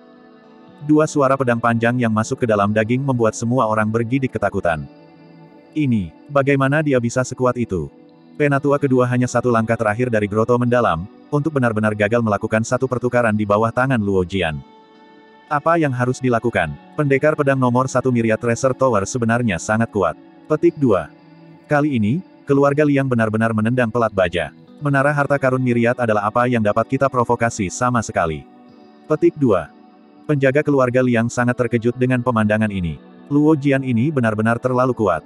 Speaker 1: Dua suara pedang panjang yang masuk ke dalam daging membuat semua orang bergidik ketakutan. Ini, bagaimana dia bisa sekuat itu? Penatua kedua hanya satu langkah terakhir dari groto mendalam, untuk benar-benar gagal melakukan satu pertukaran di bawah tangan Luo Jian. Apa yang harus dilakukan? Pendekar pedang nomor satu Myriad Tracer Tower sebenarnya sangat kuat. Petik dua. Kali ini, keluarga Liang benar-benar menendang pelat baja. Menara harta karun Myriad adalah apa yang dapat kita provokasi sama sekali. Petik dua. Penjaga keluarga Liang sangat terkejut dengan pemandangan ini. Luo Jian ini benar-benar terlalu kuat.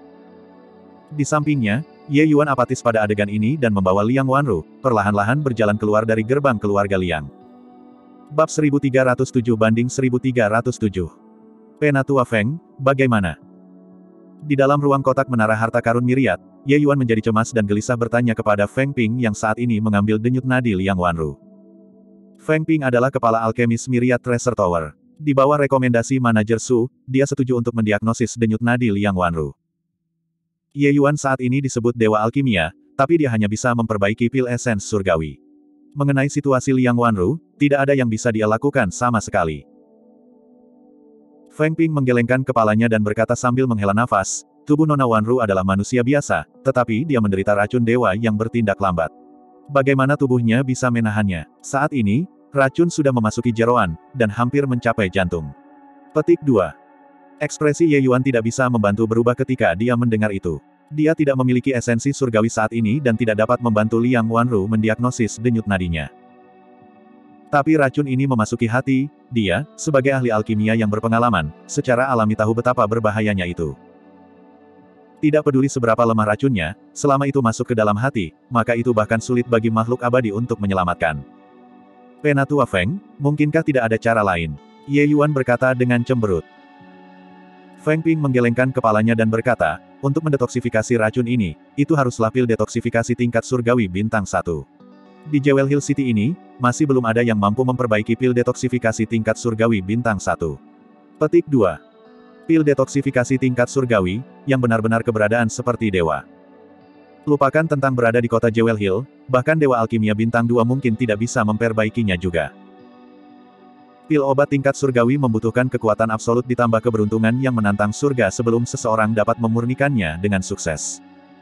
Speaker 1: Di sampingnya, Ye Yuan apatis pada adegan ini dan membawa Liang Wanru, perlahan-lahan berjalan keluar dari gerbang keluarga Liang. Bab seribu tiga ratus tujuh banding seribu tiga ratus tujuh. Penatua Feng, bagaimana? Di dalam ruang kotak menara harta karun Myriad, Ye Yuan menjadi cemas dan gelisah bertanya kepada Feng Ping yang saat ini mengambil denyut nadi Liang Wanru. Feng Ping adalah kepala alkemis Myriad Tracer Tower. Di bawah rekomendasi manajer Su, dia setuju untuk mendiagnosis denyut nadi Liang Wanru. Ye Yuan saat ini disebut Dewa Alkimia, tapi dia hanya bisa memperbaiki pil esens surgawi. Mengenai situasi Liang Wanru, tidak ada yang bisa dia lakukan sama sekali. Feng Ping menggelengkan kepalanya dan berkata sambil menghela nafas, tubuh Nona Wanru adalah manusia biasa, tetapi dia menderita racun dewa yang bertindak lambat. Bagaimana tubuhnya bisa menahannya? Saat ini, racun sudah memasuki jeroan, dan hampir mencapai jantung. Petik dua. Ekspresi Ye Yuan tidak bisa membantu berubah ketika dia mendengar itu. Dia tidak memiliki esensi surgawi saat ini dan tidak dapat membantu Liang Wanru mendiagnosis denyut nadinya. Tapi racun ini memasuki hati, dia, sebagai ahli alkimia yang berpengalaman, secara alami tahu betapa berbahayanya itu. Tidak peduli seberapa lemah racunnya, selama itu masuk ke dalam hati, maka itu bahkan sulit bagi makhluk abadi untuk menyelamatkan. Penatua Feng, mungkinkah tidak ada cara lain? Ye Yuan berkata dengan cemberut. Feng Ping menggelengkan kepalanya dan berkata, untuk mendetoksifikasi racun ini, itu haruslah pil detoksifikasi tingkat surgawi bintang satu. Di Jewel Hill City ini, masih belum ada yang mampu memperbaiki pil detoksifikasi tingkat surgawi bintang satu. Petik dua. Pil detoksifikasi tingkat surgawi, yang benar-benar keberadaan seperti dewa. Lupakan tentang berada di kota Jewel Hill, bahkan dewa alkimia bintang dua mungkin tidak bisa memperbaikinya juga. Pil obat tingkat surgawi membutuhkan kekuatan absolut ditambah keberuntungan yang menantang surga sebelum seseorang dapat memurnikannya dengan sukses.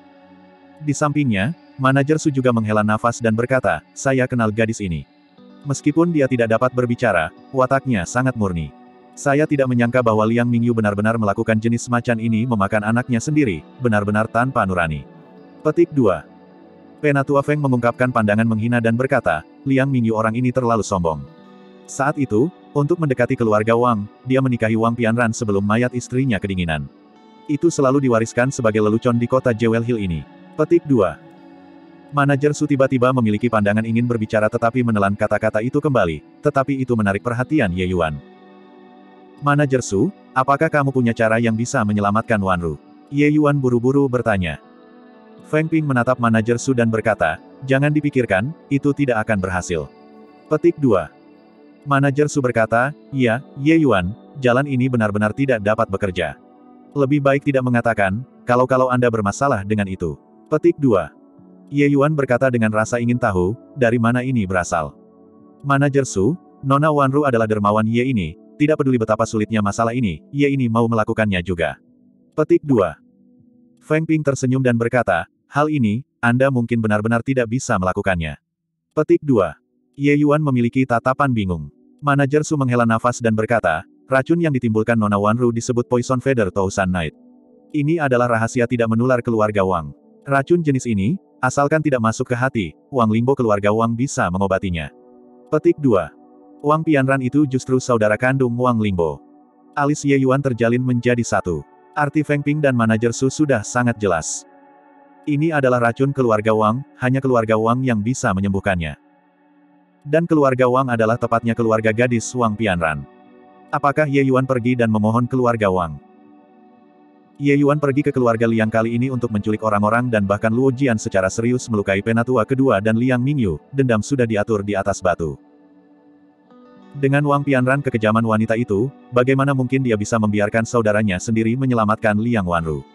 Speaker 1: Di sampingnya, manajer Su juga menghela nafas dan berkata, saya kenal gadis ini. Meskipun dia tidak dapat berbicara, wataknya sangat murni. Saya tidak menyangka bahwa Liang Mingyu benar-benar melakukan jenis macan ini memakan anaknya sendiri, benar-benar tanpa nurani. Petik dua. Penatua Feng mengungkapkan pandangan menghina dan berkata, Liang Mingyu orang ini terlalu sombong. Saat itu, untuk mendekati keluarga Wang, dia menikahi Wang Pianran sebelum mayat istrinya kedinginan. Itu selalu diwariskan sebagai lelucon di kota Jewel Hill ini. Petik dua. Manajer Su tiba-tiba memiliki pandangan ingin berbicara tetapi menelan kata-kata itu kembali, tetapi itu menarik perhatian Ye Yuan. Manajer Su, apakah kamu punya cara yang bisa menyelamatkan Wanru? Ye Yuan buru-buru bertanya. Feng Ping menatap manajer Su dan berkata, jangan dipikirkan, itu tidak akan berhasil. Petik dua. Manajer Su berkata, iya, Ye Yuan, jalan ini benar-benar tidak dapat bekerja. Lebih baik tidak mengatakan, kalau-kalau Anda bermasalah dengan itu. Petik dua. Ye Yuan berkata dengan rasa ingin tahu, dari mana ini berasal. Manajer Su, Nona Wanru adalah dermawan Ye ini, tidak peduli betapa sulitnya masalah ini, Ye ini mau melakukannya juga. Petik dua. Feng Ping tersenyum dan berkata, hal ini, Anda mungkin benar-benar tidak bisa melakukannya. Petik dua. Ye Yuan memiliki tatapan bingung. Manajer Su menghela nafas dan berkata, racun yang ditimbulkan Nona Wanru disebut Poison Feather Tousan Night. Ini adalah rahasia tidak menular keluarga Wang. Racun jenis ini, asalkan tidak masuk ke hati, Wang Lingbo keluarga Wang bisa mengobatinya. Petik dua. Wang Pianran itu justru saudara kandung Wang Lingbo. Alis Ye Yuan terjalin menjadi satu. Arti Feng Ping dan manajer Su sudah sangat jelas. Ini adalah racun keluarga Wang, hanya keluarga Wang yang bisa menyembuhkannya. Dan keluarga Wang adalah tepatnya keluarga gadis Wang Pianran. Apakah Ye Yuan pergi dan memohon keluarga Wang? Ye Yuan pergi ke keluarga Liang kali ini untuk menculik orang-orang dan bahkan Luo Jian secara serius melukai penatua kedua dan Liang Mingyu, dendam sudah diatur di atas batu. Dengan Wang Pianran kekejaman wanita itu, bagaimana mungkin dia bisa membiarkan saudaranya sendiri menyelamatkan Liang Wanru?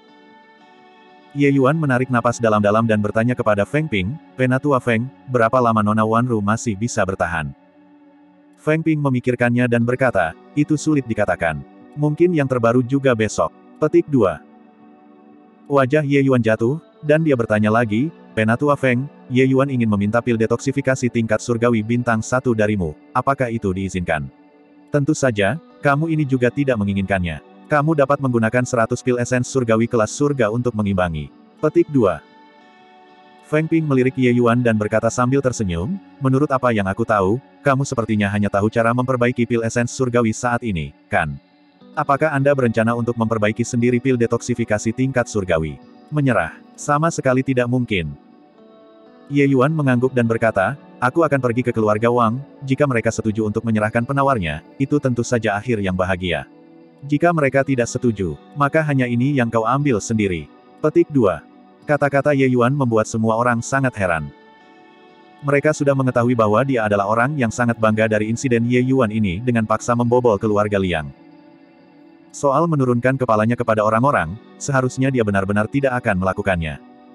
Speaker 1: Ye Yuan menarik napas dalam-dalam dan bertanya kepada Feng Ping, Penatua Feng, berapa lama Nona Wanru masih bisa bertahan? Feng Ping memikirkannya dan berkata, itu sulit dikatakan. Mungkin yang terbaru juga besok. Petik dua. Wajah Ye Yuan jatuh, dan dia bertanya lagi, Penatua Feng, Ye Yuan ingin meminta pil detoksifikasi tingkat surgawi bintang satu darimu, apakah itu diizinkan? Tentu saja, kamu ini juga tidak menginginkannya. Kamu dapat menggunakan seratus pil esens surgawi kelas surga untuk mengimbangi. Petik dua. Feng Ping melirik Ye Yuan dan berkata sambil tersenyum, menurut apa yang aku tahu, kamu sepertinya hanya tahu cara memperbaiki pil esens surgawi saat ini, kan? Apakah Anda berencana untuk memperbaiki sendiri pil detoksifikasi tingkat surgawi? Menyerah. Sama sekali tidak mungkin. Ye Yuan mengangguk dan berkata, aku akan pergi ke keluarga Wang, jika mereka setuju untuk menyerahkan penawarnya, itu tentu saja akhir yang bahagia. Jika mereka tidak setuju, maka hanya ini yang kau ambil sendiri. Petik dua. Kata-kata Ye Yuan membuat semua orang sangat heran. Mereka sudah mengetahui bahwa dia adalah orang yang sangat bangga dari insiden Ye Yuan ini dengan paksa membobol keluarga Liang. Soal menurunkan kepalanya kepada orang-orang, seharusnya dia benar-benar tidak akan melakukannya.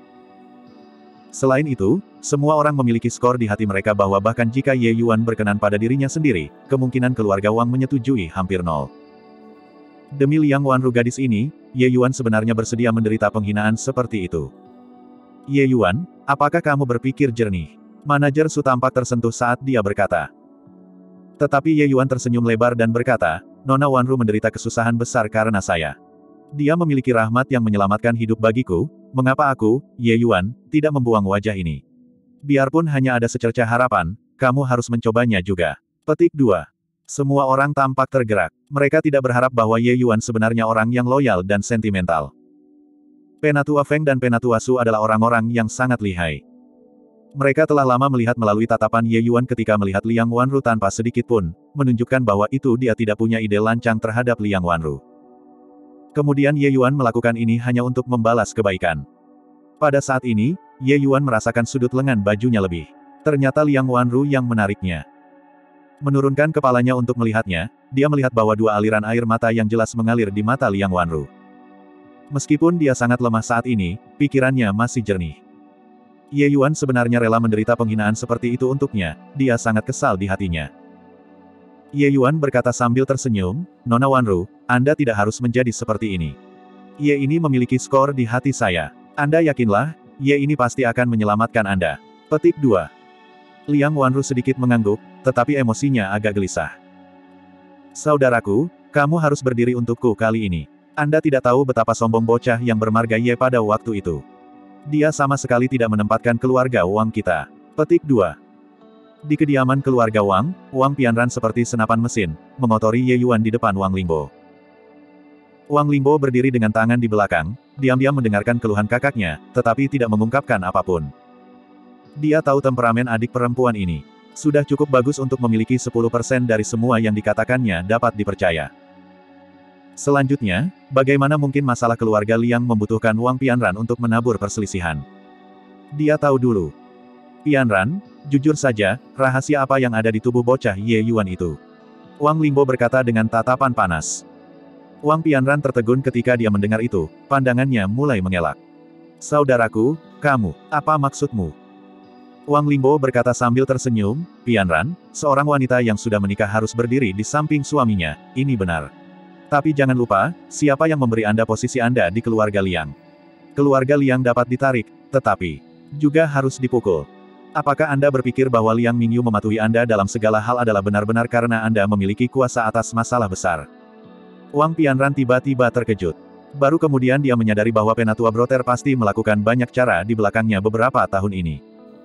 Speaker 1: Selain itu, semua orang memiliki skor di hati mereka bahwa bahkan jika Ye Yuan berkenan pada dirinya sendiri, kemungkinan keluarga Wang menyetujui hampir nol. Demi Liang Wanru gadis ini, Ye Yuan sebenarnya bersedia menderita penghinaan seperti itu. Ye Yuan, apakah kamu berpikir jernih? Manajer Su tampak tersentuh saat dia berkata. Tetapi Ye Yuan tersenyum lebar dan berkata, Nona Wanru menderita kesusahan besar karena saya. Dia memiliki rahmat yang menyelamatkan hidup bagiku, mengapa aku, Ye Yuan, tidak membuang wajah ini? Biarpun hanya ada secercah harapan, kamu harus mencobanya juga. Petik dua. Semua orang tampak tergerak. Mereka tidak berharap bahwa Ye Yuan sebenarnya orang yang loyal dan sentimental. Penatua Feng dan Penatua Su adalah orang-orang yang sangat lihai. Mereka telah lama melihat melalui tatapan Ye Yuan ketika melihat Liang Wanru tanpa sedikit pun, menunjukkan bahwa itu dia tidak punya ide lancang terhadap Liang Wanru. Kemudian Ye Yuan melakukan ini hanya untuk membalas kebaikan. Pada saat ini, Ye Yuan merasakan sudut lengan bajunya lebih. Ternyata Liang Wanru yang menariknya. Menurunkan kepalanya untuk melihatnya, dia melihat bahwa dua aliran air mata yang jelas mengalir di mata Liang Wanru. Meskipun dia sangat lemah saat ini, pikirannya masih jernih. Ye Yuan sebenarnya rela menderita penghinaan seperti itu untuknya, dia sangat kesal di hatinya. Ye Yuan berkata sambil tersenyum, "Nona Wanru, Anda tidak harus menjadi seperti ini. Ye ini memiliki skor di hati saya. Anda yakinlah, Ye ini pasti akan menyelamatkan Anda." Petik dua. Liang Wanru sedikit mengangguk, tetapi emosinya agak gelisah. "Saudaraku, kamu harus berdiri untukku kali ini. Anda tidak tahu betapa sombong bocah yang bermarga Ye pada waktu itu. Dia sama sekali tidak menempatkan keluarga Wang kita." Petik dua. Di kediaman keluarga Wang, Wang Pianran seperti senapan mesin, mengotori Ye Yuan di depan Wang Lingbo. Wang Lingbo berdiri dengan tangan di belakang, diam-diam mendengarkan keluhan kakaknya, tetapi tidak mengungkapkan apapun. Dia tahu temperamen adik perempuan ini. Sudah cukup bagus untuk memiliki sepuluh persen dari semua yang dikatakannya dapat dipercaya. Selanjutnya, bagaimana mungkin masalah keluarga Liang membutuhkan Wang Pianran untuk menabur perselisihan? Dia tahu dulu. "Pianran, jujur saja, rahasia apa yang ada di tubuh bocah Ye Yuan itu?" Wang Lingbo berkata dengan tatapan panas. Wang Pianran tertegun ketika dia mendengar itu, pandangannya mulai mengelak. "Saudaraku, kamu, apa maksudmu?" Wang Lingbo berkata sambil tersenyum, "Pianran, seorang wanita yang sudah menikah harus berdiri di samping suaminya, ini benar. Tapi jangan lupa, siapa yang memberi Anda posisi Anda di keluarga Liang. Keluarga Liang dapat ditarik, tetapi juga harus dipukul. Apakah Anda berpikir bahwa Liang Mingyu mematuhi Anda dalam segala hal adalah benar-benar karena Anda memiliki kuasa atas masalah besar?" Wang Pianran tiba-tiba terkejut. Baru kemudian dia menyadari bahwa Penatua Broter pasti melakukan banyak cara di belakangnya beberapa tahun ini.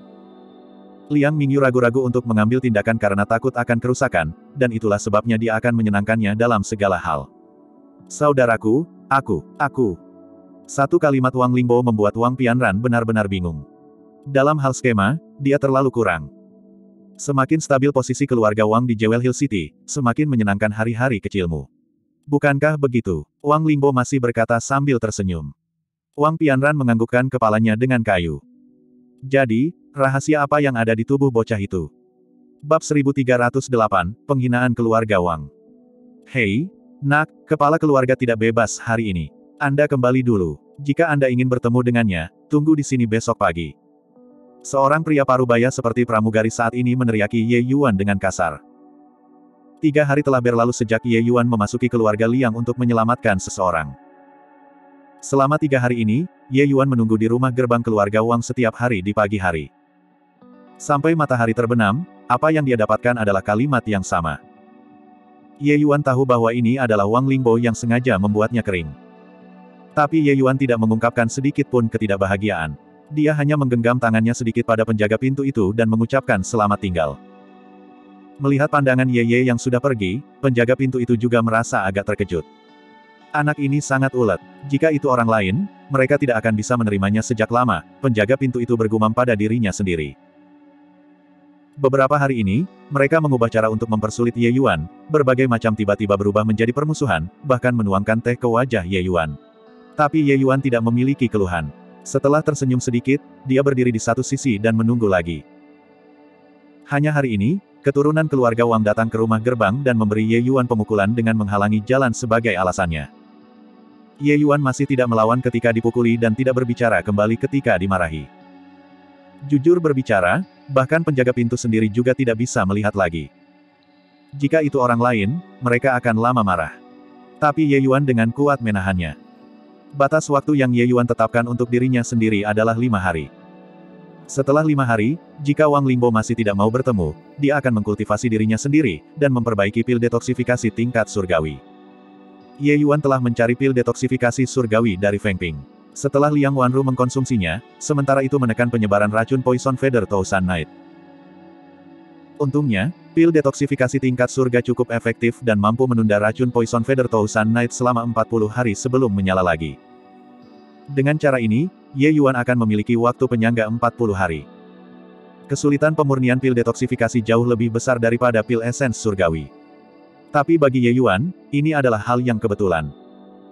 Speaker 1: Liang Mingyu ragu-ragu untuk mengambil tindakan karena takut akan kerusakan, dan itulah sebabnya dia akan menyenangkannya dalam segala hal. "Saudaraku, aku, aku." Satu kalimat Wang Lingbo membuat Wang Pianran benar-benar bingung. Dalam hal skema, dia terlalu kurang. Semakin stabil posisi keluarga Wang di Jewel Hill City, semakin menyenangkan hari-hari kecilmu. Bukankah begitu? Wang Lingbo masih berkata sambil tersenyum. Wang Pianran menganggukkan kepalanya dengan kayu. "Jadi, rahasia apa yang ada di tubuh bocah itu?" Bab seribu tiga ratus delapan, Penghinaan Keluarga Wang. "Hei, nak, kepala keluarga tidak bebas hari ini. Anda kembali dulu. Jika Anda ingin bertemu dengannya, tunggu di sini besok pagi." Seorang pria parubaya seperti pramugari saat ini meneriaki Ye Yuan dengan kasar. Tiga hari telah berlalu sejak Ye Yuan memasuki keluarga Liang untuk menyelamatkan seseorang. Selama tiga hari ini, Ye Yuan menunggu di rumah gerbang keluarga Wang setiap hari di pagi hari. Sampai matahari terbenam, apa yang dia dapatkan adalah kalimat yang sama. Ye Yuan tahu bahwa ini adalah Wang Lingbo yang sengaja membuatnya kering. Tapi Ye Yuan tidak mengungkapkan sedikit pun ketidakbahagiaan. Dia hanya menggenggam tangannya sedikit pada penjaga pintu itu dan mengucapkan selamat tinggal. Melihat pandangan Ye Ye yang sudah pergi, penjaga pintu itu juga merasa agak terkejut. Anak ini sangat ulet. Jika itu orang lain, mereka tidak akan bisa menerimanya sejak lama, penjaga pintu itu bergumam pada dirinya sendiri. Beberapa hari ini, mereka mengubah cara untuk mempersulit Ye Yuan, berbagai macam tiba-tiba berubah menjadi permusuhan, bahkan menuangkan teh ke wajah Ye Yuan. Tapi Ye Yuan tidak memiliki keluhan. Setelah tersenyum sedikit, dia berdiri di satu sisi dan menunggu lagi. Hanya hari ini, keturunan keluarga Wang datang ke rumah gerbang dan memberi Ye Yuan pemukulan dengan menghalangi jalan sebagai alasannya. Ye Yuan masih tidak melawan ketika dipukuli dan tidak berbicara kembali ketika dimarahi. Jujur berbicara, bahkan penjaga pintu sendiri juga tidak bisa melihat lagi. Jika itu orang lain, mereka akan lama marah. Tapi Ye Yuan dengan kuat menahannya. Batas waktu yang Ye Yuan tetapkan untuk dirinya sendiri adalah lima hari. Setelah lima hari, jika Wang Lingbo masih tidak mau bertemu, dia akan mengkultivasi dirinya sendiri, dan memperbaiki pil detoksifikasi tingkat surgawi. Ye Yuan telah mencari pil detoksifikasi surgawi dari Feng Ping. Setelah Liang Wanru mengkonsumsinya, sementara itu menekan penyebaran racun Poison Feather Thousand Night. Untungnya, pil detoksifikasi tingkat surga cukup efektif dan mampu menunda racun Poison Feather Thousand Night selama empat puluh hari sebelum menyala lagi. Dengan cara ini, Ye Yuan akan memiliki waktu penyangga empat puluh hari. Kesulitan pemurnian pil detoksifikasi jauh lebih besar daripada pil esens surgawi. Tapi bagi Ye Yuan, ini adalah hal yang kebetulan.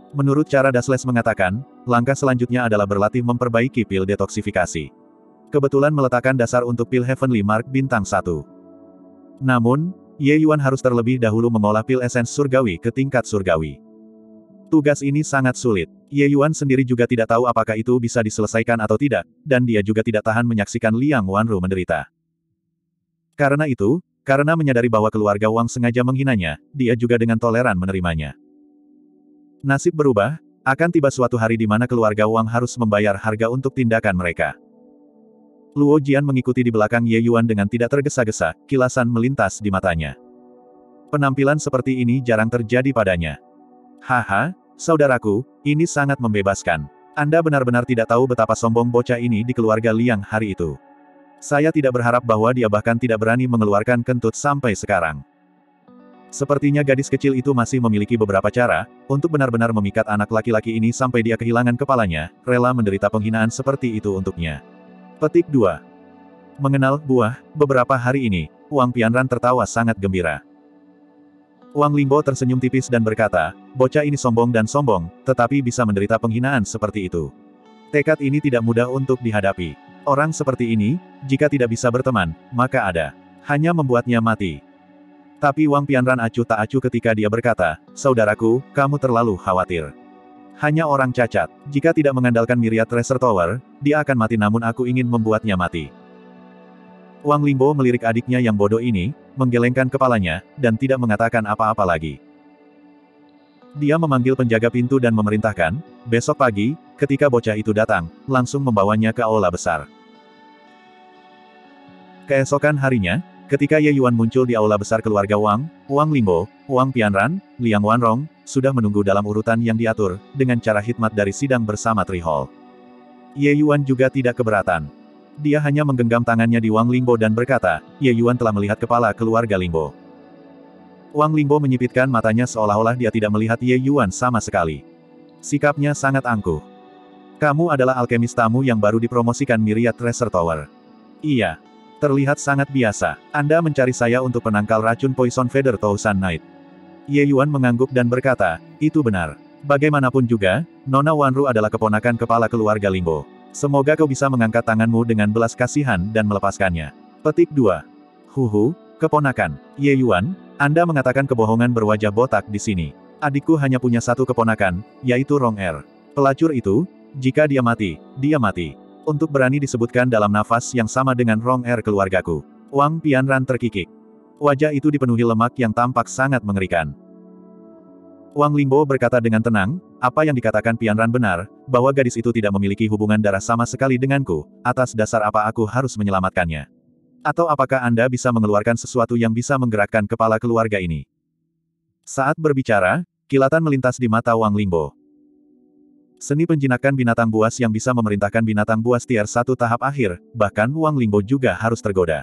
Speaker 1: Menurut cara Dasles mengatakan, langkah selanjutnya adalah berlatih memperbaiki pil detoksifikasi. Kebetulan meletakkan dasar untuk pil Heavenly Mark bintang satu. Namun, Ye Yuan harus terlebih dahulu mengolah pil esens surgawi ke tingkat surgawi. Tugas ini sangat sulit. Ye Yuan sendiri juga tidak tahu apakah itu bisa diselesaikan atau tidak, dan dia juga tidak tahan menyaksikan Liang Wanru menderita. Karena itu, karena menyadari bahwa keluarga Wang sengaja menghinanya, dia juga dengan toleran menerimanya. Nasib berubah, akan tiba suatu hari di mana keluarga Wang harus membayar harga untuk tindakan mereka. Luo Jian mengikuti di belakang Ye Yuan dengan tidak tergesa-gesa, kilasan melintas di matanya. Penampilan seperti ini jarang terjadi padanya. Haha, saudaraku, ini sangat membebaskan. Anda benar-benar tidak tahu betapa sombong bocah ini di keluarga Liang hari itu. Saya tidak berharap bahwa dia bahkan tidak berani mengeluarkan kentut sampai sekarang. Sepertinya gadis kecil itu masih memiliki beberapa cara, untuk benar-benar memikat anak laki-laki ini sampai dia kehilangan kepalanya, rela menderita penghinaan seperti itu untuknya. Petik dua. Mengenal buah, beberapa hari ini, Wang Pianran tertawa sangat gembira. Wang Lingbo tersenyum tipis dan berkata, bocah ini sombong dan sombong, tetapi bisa menderita penghinaan seperti itu. Tekad ini tidak mudah untuk dihadapi. Orang seperti ini, jika tidak bisa berteman, maka ada. Hanya membuatnya mati. Tapi Wang Pianran acuh tak acuh ketika dia berkata, saudaraku, kamu terlalu khawatir. Hanya orang cacat, jika tidak mengandalkan Myriad Treasure Tower, dia akan mati namun aku ingin membuatnya mati. Wang Lingbo melirik adiknya yang bodoh ini, menggelengkan kepalanya, dan tidak mengatakan apa-apa lagi. Dia memanggil penjaga pintu dan memerintahkan, besok pagi, ketika bocah itu datang, langsung membawanya ke aula besar. Keesokan harinya, ketika Ye Yuan muncul di aula besar keluarga Wang, Wang Lingbo, Wang Pianran, Liang Wanrong, sudah menunggu dalam urutan yang diatur, dengan cara hikmat dari sidang bersama Tri Hall. Ye Yuan juga tidak keberatan. Dia hanya menggenggam tangannya di Wang Lingbo dan berkata, Ye Yuan telah melihat kepala keluarga Lingbo. Wang Lingbo menyipitkan matanya seolah-olah dia tidak melihat Ye Yuan sama sekali. Sikapnya sangat angkuh. Kamu adalah alkemis tamu yang baru dipromosikan Myriad Treasure Tower. Iya. Terlihat sangat biasa. Anda mencari saya untuk penangkal racun Poison Feather Thousand Night. Ye Yuan mengangguk dan berkata, itu benar. Bagaimanapun juga, Nona Wanru adalah keponakan kepala keluarga Lingbo. Semoga kau bisa mengangkat tanganmu dengan belas kasihan dan melepaskannya. Petik dua. Huhu, keponakan. Ye Yuan, Anda mengatakan kebohongan berwajah botak di sini. Adikku hanya punya satu keponakan, yaitu Rong Er. Pelacur itu, jika dia mati, dia mati. Untuk berani disebutkan dalam nafas yang sama dengan Rong Er keluargaku. Wang Pianran terkikik. Wajah itu dipenuhi lemak yang tampak sangat mengerikan. Wang Lingbo berkata dengan tenang, apa yang dikatakan Pianran benar, bahwa gadis itu tidak memiliki hubungan darah sama sekali denganku, atas dasar apa aku harus menyelamatkannya? Atau apakah Anda bisa mengeluarkan sesuatu yang bisa menggerakkan kepala keluarga ini? Saat berbicara, kilatan melintas di mata Wang Lingbo. Seni penjinakan binatang buas yang bisa memerintahkan binatang buas tier satu tahap akhir, bahkan Wang Lingbo juga harus tergoda.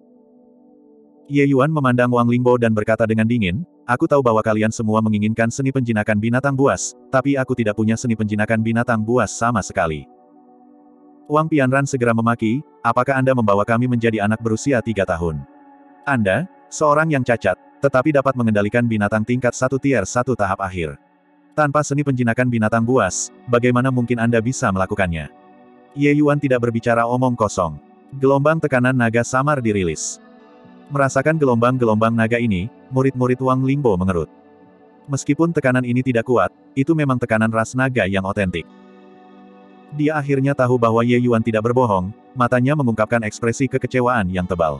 Speaker 1: Ye Yuan memandang Wang Lingbo dan berkata dengan dingin, aku tahu bahwa kalian semua menginginkan seni penjinakan binatang buas, tapi aku tidak punya seni penjinakan binatang buas sama sekali. Wang Pianran segera memaki, apakah Anda membawa kami menjadi anak berusia tiga tahun? Anda, seorang yang cacat, tetapi dapat mengendalikan binatang tingkat satu tier satu tahap akhir. Tanpa seni penjinakan binatang buas, bagaimana mungkin Anda bisa melakukannya? Ye Yuan tidak berbicara omong kosong. Gelombang tekanan naga samar dirilis. Merasakan gelombang-gelombang naga ini, murid-murid Wang Lingbo mengerut. Meskipun tekanan ini tidak kuat, itu memang tekanan ras naga yang otentik. Dia akhirnya tahu bahwa Ye Yuan tidak berbohong, matanya mengungkapkan ekspresi kekecewaan yang tebal.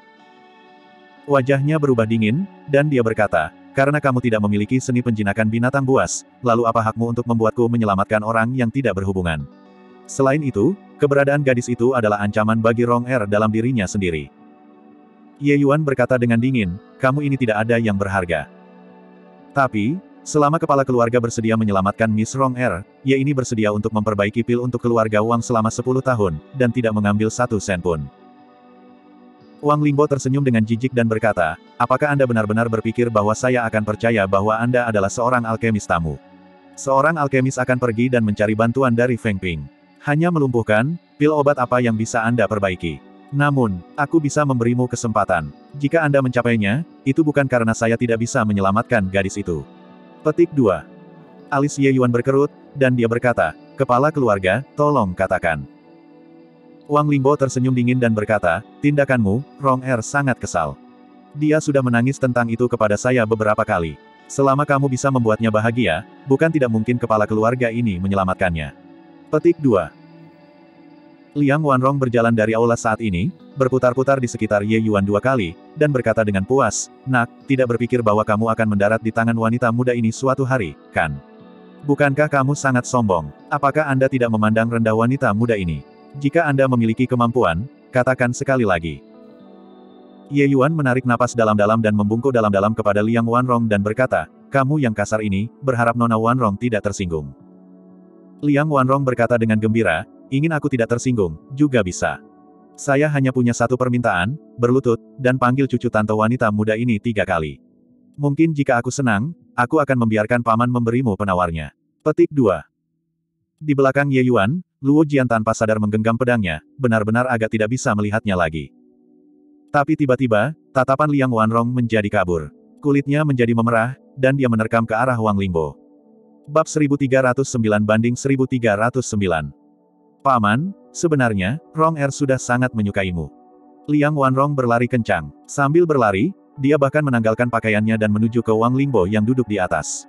Speaker 1: Wajahnya berubah dingin, dan dia berkata, karena kamu tidak memiliki seni penjinakan binatang buas, lalu apa hakmu untuk membuatku menyelamatkan orang yang tidak berhubungan? Selain itu, keberadaan gadis itu adalah ancaman bagi Rong Er dalam dirinya sendiri. Ye Yuan berkata dengan dingin, kamu ini tidak ada yang berharga. Tapi, selama kepala keluarga bersedia menyelamatkan Miss Rong Er, Ye ini bersedia untuk memperbaiki pil untuk keluarga Wang selama sepuluh tahun, dan tidak mengambil satu sen pun. Wang Lingbo tersenyum dengan jijik dan berkata, apakah Anda benar-benar berpikir bahwa saya akan percaya bahwa Anda adalah seorang alkemis tamu? Seorang alkemis akan pergi dan mencari bantuan dari Feng Ping. Hanya melumpuhkan, pil obat apa yang bisa Anda perbaiki? Namun, aku bisa memberimu kesempatan. Jika Anda mencapainya, itu bukan karena saya tidak bisa menyelamatkan gadis itu. Petik dua. Alis Ye Yuan berkerut, dan dia berkata, kepala keluarga, tolong katakan. Wang Lingbo tersenyum dingin dan berkata, tindakanmu, Rong Er sangat kesal. Dia sudah menangis tentang itu kepada saya beberapa kali. Selama kamu bisa membuatnya bahagia, bukan tidak mungkin kepala keluarga ini menyelamatkannya. Petik dua. Liang Wanrong berjalan dari aula saat ini, berputar-putar di sekitar Ye Yuan dua kali, dan berkata dengan puas, nak, tidak berpikir bahwa kamu akan mendarat di tangan wanita muda ini suatu hari, kan? Bukankah kamu sangat sombong? Apakah Anda tidak memandang rendah wanita muda ini? Jika Anda memiliki kemampuan, katakan sekali lagi. Ye Yuan menarik napas dalam-dalam dan membungkuk dalam-dalam kepada Liang Wanrong dan berkata, kamu yang kasar ini, berharap Nona Wanrong tidak tersinggung. Liang Wanrong berkata dengan gembira, ingin aku tidak tersinggung, juga bisa. Saya hanya punya satu permintaan, berlutut, dan panggil cucu tante wanita muda ini tiga kali. Mungkin jika aku senang, aku akan membiarkan paman memberimu penawarnya. Petik dua. Di belakang Ye Yuan, Luo Jian tanpa sadar menggenggam pedangnya, benar-benar agak tidak bisa melihatnya lagi. Tapi tiba-tiba, tatapan Liang Wanrong menjadi kabur. Kulitnya menjadi memerah, dan dia menerkam ke arah Wang Lingbo. Bab seribu tiga ratus sembilan banding seribu tiga ratus sembilan. Paman, sebenarnya, Rong Er sudah sangat menyukaimu. Liang Wanrong berlari kencang. Sambil berlari, dia bahkan menanggalkan pakaiannya dan menuju ke Wang Lingbo yang duduk di atas.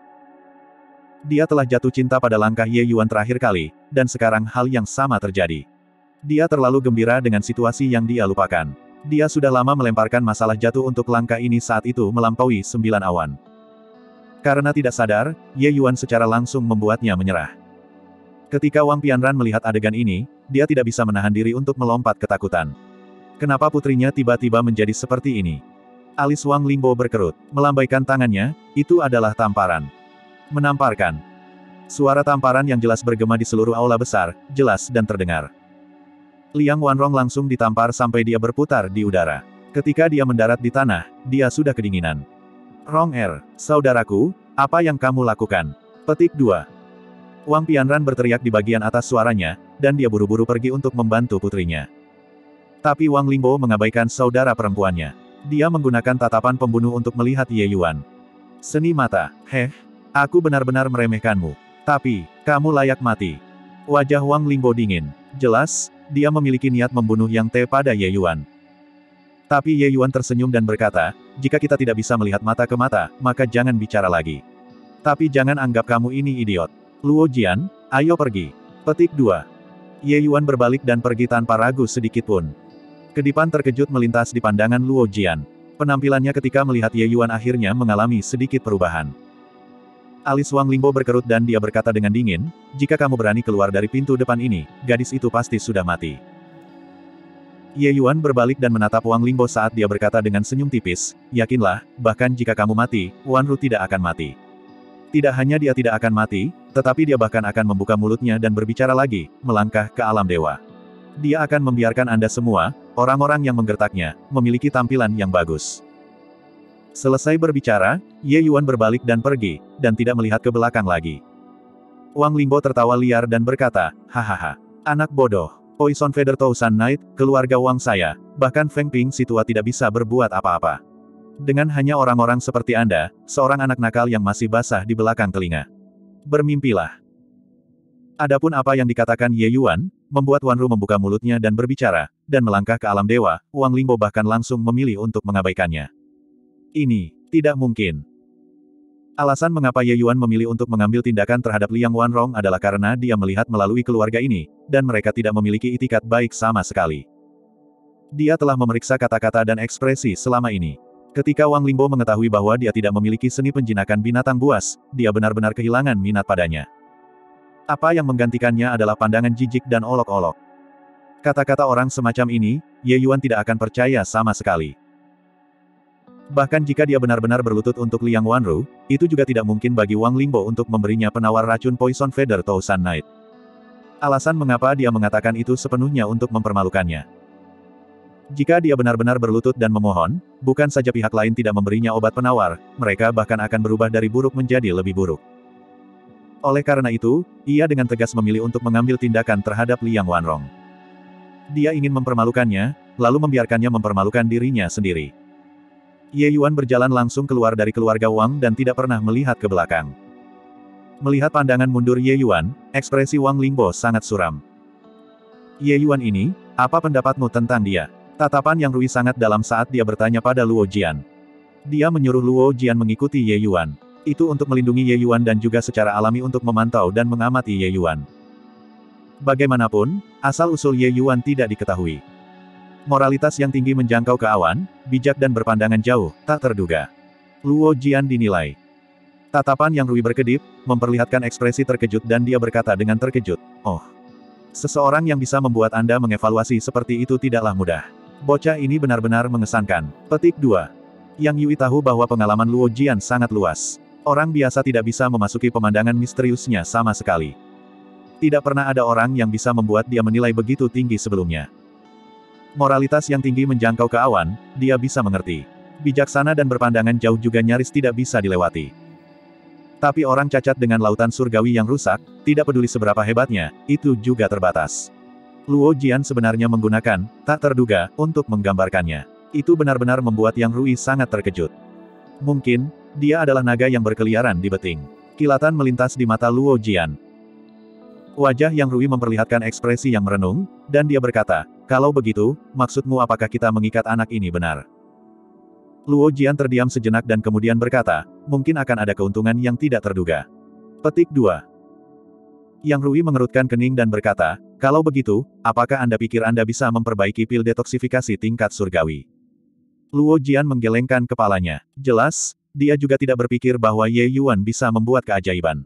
Speaker 1: Dia telah jatuh cinta pada langkah Ye Yuan terakhir kali, dan sekarang hal yang sama terjadi. Dia terlalu gembira dengan situasi yang dia lupakan. Dia sudah lama melemparkan masalah jatuh untuk langkah ini saat itu melampaui sembilan awan. Karena tidak sadar, Ye Yuan secara langsung membuatnya menyerah. Ketika Wang Pianran melihat adegan ini, dia tidak bisa menahan diri untuk melompat ketakutan. Kenapa putrinya tiba-tiba menjadi seperti ini? Alis Wang Lingbo berkerut, melambaikan tangannya, itu adalah tamparan. Menamparkan. Suara tamparan yang jelas bergema di seluruh aula besar, jelas dan terdengar. Liang Wanrong langsung ditampar sampai dia berputar di udara. Ketika dia mendarat di tanah, dia sudah kedinginan. Rong Er, saudaraku, apa yang kamu lakukan? Petik dua. Wang Pianran berteriak di bagian atas suaranya, dan dia buru-buru pergi untuk membantu putrinya. Tapi Wang Lingbo mengabaikan saudara perempuannya. Dia menggunakan tatapan pembunuh untuk melihat Ye Yuan. Seni mata, heh, aku benar-benar meremehkanmu. Tapi, kamu layak mati. Wajah Wang Lingbo dingin. Jelas, dia memiliki niat membunuh Yang Te pada Ye Yuan. Tapi Ye Yuan tersenyum dan berkata, jika kita tidak bisa melihat mata ke mata, maka jangan bicara lagi. Tapi jangan anggap kamu ini idiot. Luo Jian, ayo pergi. Petik dua. Ye Yuan berbalik dan pergi tanpa ragu sedikitpun. Kedipan terkejut melintas di pandangan Luo Jian. Penampilannya ketika melihat Ye Yuan akhirnya mengalami sedikit perubahan. Alis Wang Lingbo berkerut dan dia berkata dengan dingin, jika kamu berani keluar dari pintu depan ini, gadis itu pasti sudah mati. Ye Yuan berbalik dan menatap Wang Lingbo saat dia berkata dengan senyum tipis, yakinlah, bahkan jika kamu mati, Wan Ru tidak akan mati. Tidak hanya dia tidak akan mati, tetapi dia bahkan akan membuka mulutnya dan berbicara lagi, melangkah ke alam dewa. Dia akan membiarkan Anda semua, orang-orang yang menggertaknya, memiliki tampilan yang bagus. Selesai berbicara, Ye Yuan berbalik dan pergi, dan tidak melihat ke belakang lagi. Wang Lingbo tertawa liar dan berkata, hahaha, anak bodoh, Poison Feather Thousand Knight, keluarga Wang saya, bahkan Feng Ping si tua tidak bisa berbuat apa-apa. Dengan hanya orang-orang seperti Anda, seorang anak nakal yang masih basah di belakang telinga. Bermimpilah. Adapun apa yang dikatakan Ye Yuan, membuat Wan Ru membuka mulutnya dan berbicara, dan melangkah ke alam dewa, Wang Lingbo bahkan langsung memilih untuk mengabaikannya. Ini, tidak mungkin. Alasan mengapa Ye Yuan memilih untuk mengambil tindakan terhadap Liang Wanrong adalah karena dia melihat melalui keluarga ini, dan mereka tidak memiliki itikat baik sama sekali. Dia telah memeriksa kata-kata dan ekspresi selama ini. Ketika Wang Lingbo mengetahui bahwa dia tidak memiliki seni penjinakan binatang buas, dia benar-benar kehilangan minat padanya. Apa yang menggantikannya adalah pandangan jijik dan olok-olok. Kata-kata orang semacam ini, Ye Yuan tidak akan percaya sama sekali. Bahkan jika dia benar-benar berlutut untuk Liang Wanru, itu juga tidak mungkin bagi Wang Lingbo untuk memberinya penawar racun Poison Feather Thousand Knight. Alasan mengapa dia mengatakan itu sepenuhnya untuk mempermalukannya. Jika dia benar-benar berlutut dan memohon, bukan saja pihak lain tidak memberinya obat penawar, mereka bahkan akan berubah dari buruk menjadi lebih buruk. Oleh karena itu, ia dengan tegas memilih untuk mengambil tindakan terhadap Liang Wanrong. Dia ingin mempermalukannya, lalu membiarkannya mempermalukan dirinya sendiri. Ye Yuan berjalan langsung keluar dari keluarga Wang dan tidak pernah melihat ke belakang. Melihat pandangan mundur Ye Yuan, ekspresi Wang Lingbo sangat suram. Ye Yuan ini, apa pendapatmu tentang dia? Tatapan Yang Rui sangat dalam saat dia bertanya pada Luo Jian. Dia menyuruh Luo Jian mengikuti Ye Yuan. Itu untuk melindungi Ye Yuan dan juga secara alami untuk memantau dan mengamati Ye Yuan. Bagaimanapun, asal-usul Ye Yuan tidak diketahui. Moralitas yang tinggi menjangkau ke awan, bijak dan berpandangan jauh, tak terduga. Luo Jian dinilai. Tatapan Yang Rui berkedip, memperlihatkan ekspresi terkejut dan dia berkata dengan terkejut, "Oh, seseorang yang bisa membuat Anda mengevaluasi seperti itu tidaklah mudah. Bocah ini benar-benar mengesankan." Petik dua. Yang Yui tahu bahwa pengalaman Luo Jian sangat luas. Orang biasa tidak bisa memasuki pemandangan misteriusnya sama sekali. Tidak pernah ada orang yang bisa membuat dia menilai begitu tinggi sebelumnya. Moralitas yang tinggi menjangkau ke awan, dia bisa mengerti. Bijaksana dan berpandangan jauh juga nyaris tidak bisa dilewati. Tapi orang cacat dengan lautan surgawi yang rusak, tidak peduli seberapa hebatnya, itu juga terbatas. Luo Jian sebenarnya menggunakan, tak terduga, untuk menggambarkannya. Itu benar-benar membuat Yang Rui sangat terkejut. Mungkin, dia adalah naga yang berkeliaran di beting. Kilatan melintas di mata Luo Jian. Wajah Yang Rui memperlihatkan ekspresi yang merenung, dan dia berkata, "Kalau begitu, maksudmu apakah kita mengikat anak ini benar?" Luo Jian terdiam sejenak dan kemudian berkata, "Mungkin akan ada keuntungan yang tidak terduga." Petik dua. Yang Rui mengerutkan kening dan berkata, "Kalau begitu, apakah Anda pikir Anda bisa memperbaiki pil detoksifikasi tingkat surgawi?" Luo Jian menggelengkan kepalanya. Jelas, dia juga tidak berpikir bahwa Ye Yuan bisa membuat keajaiban.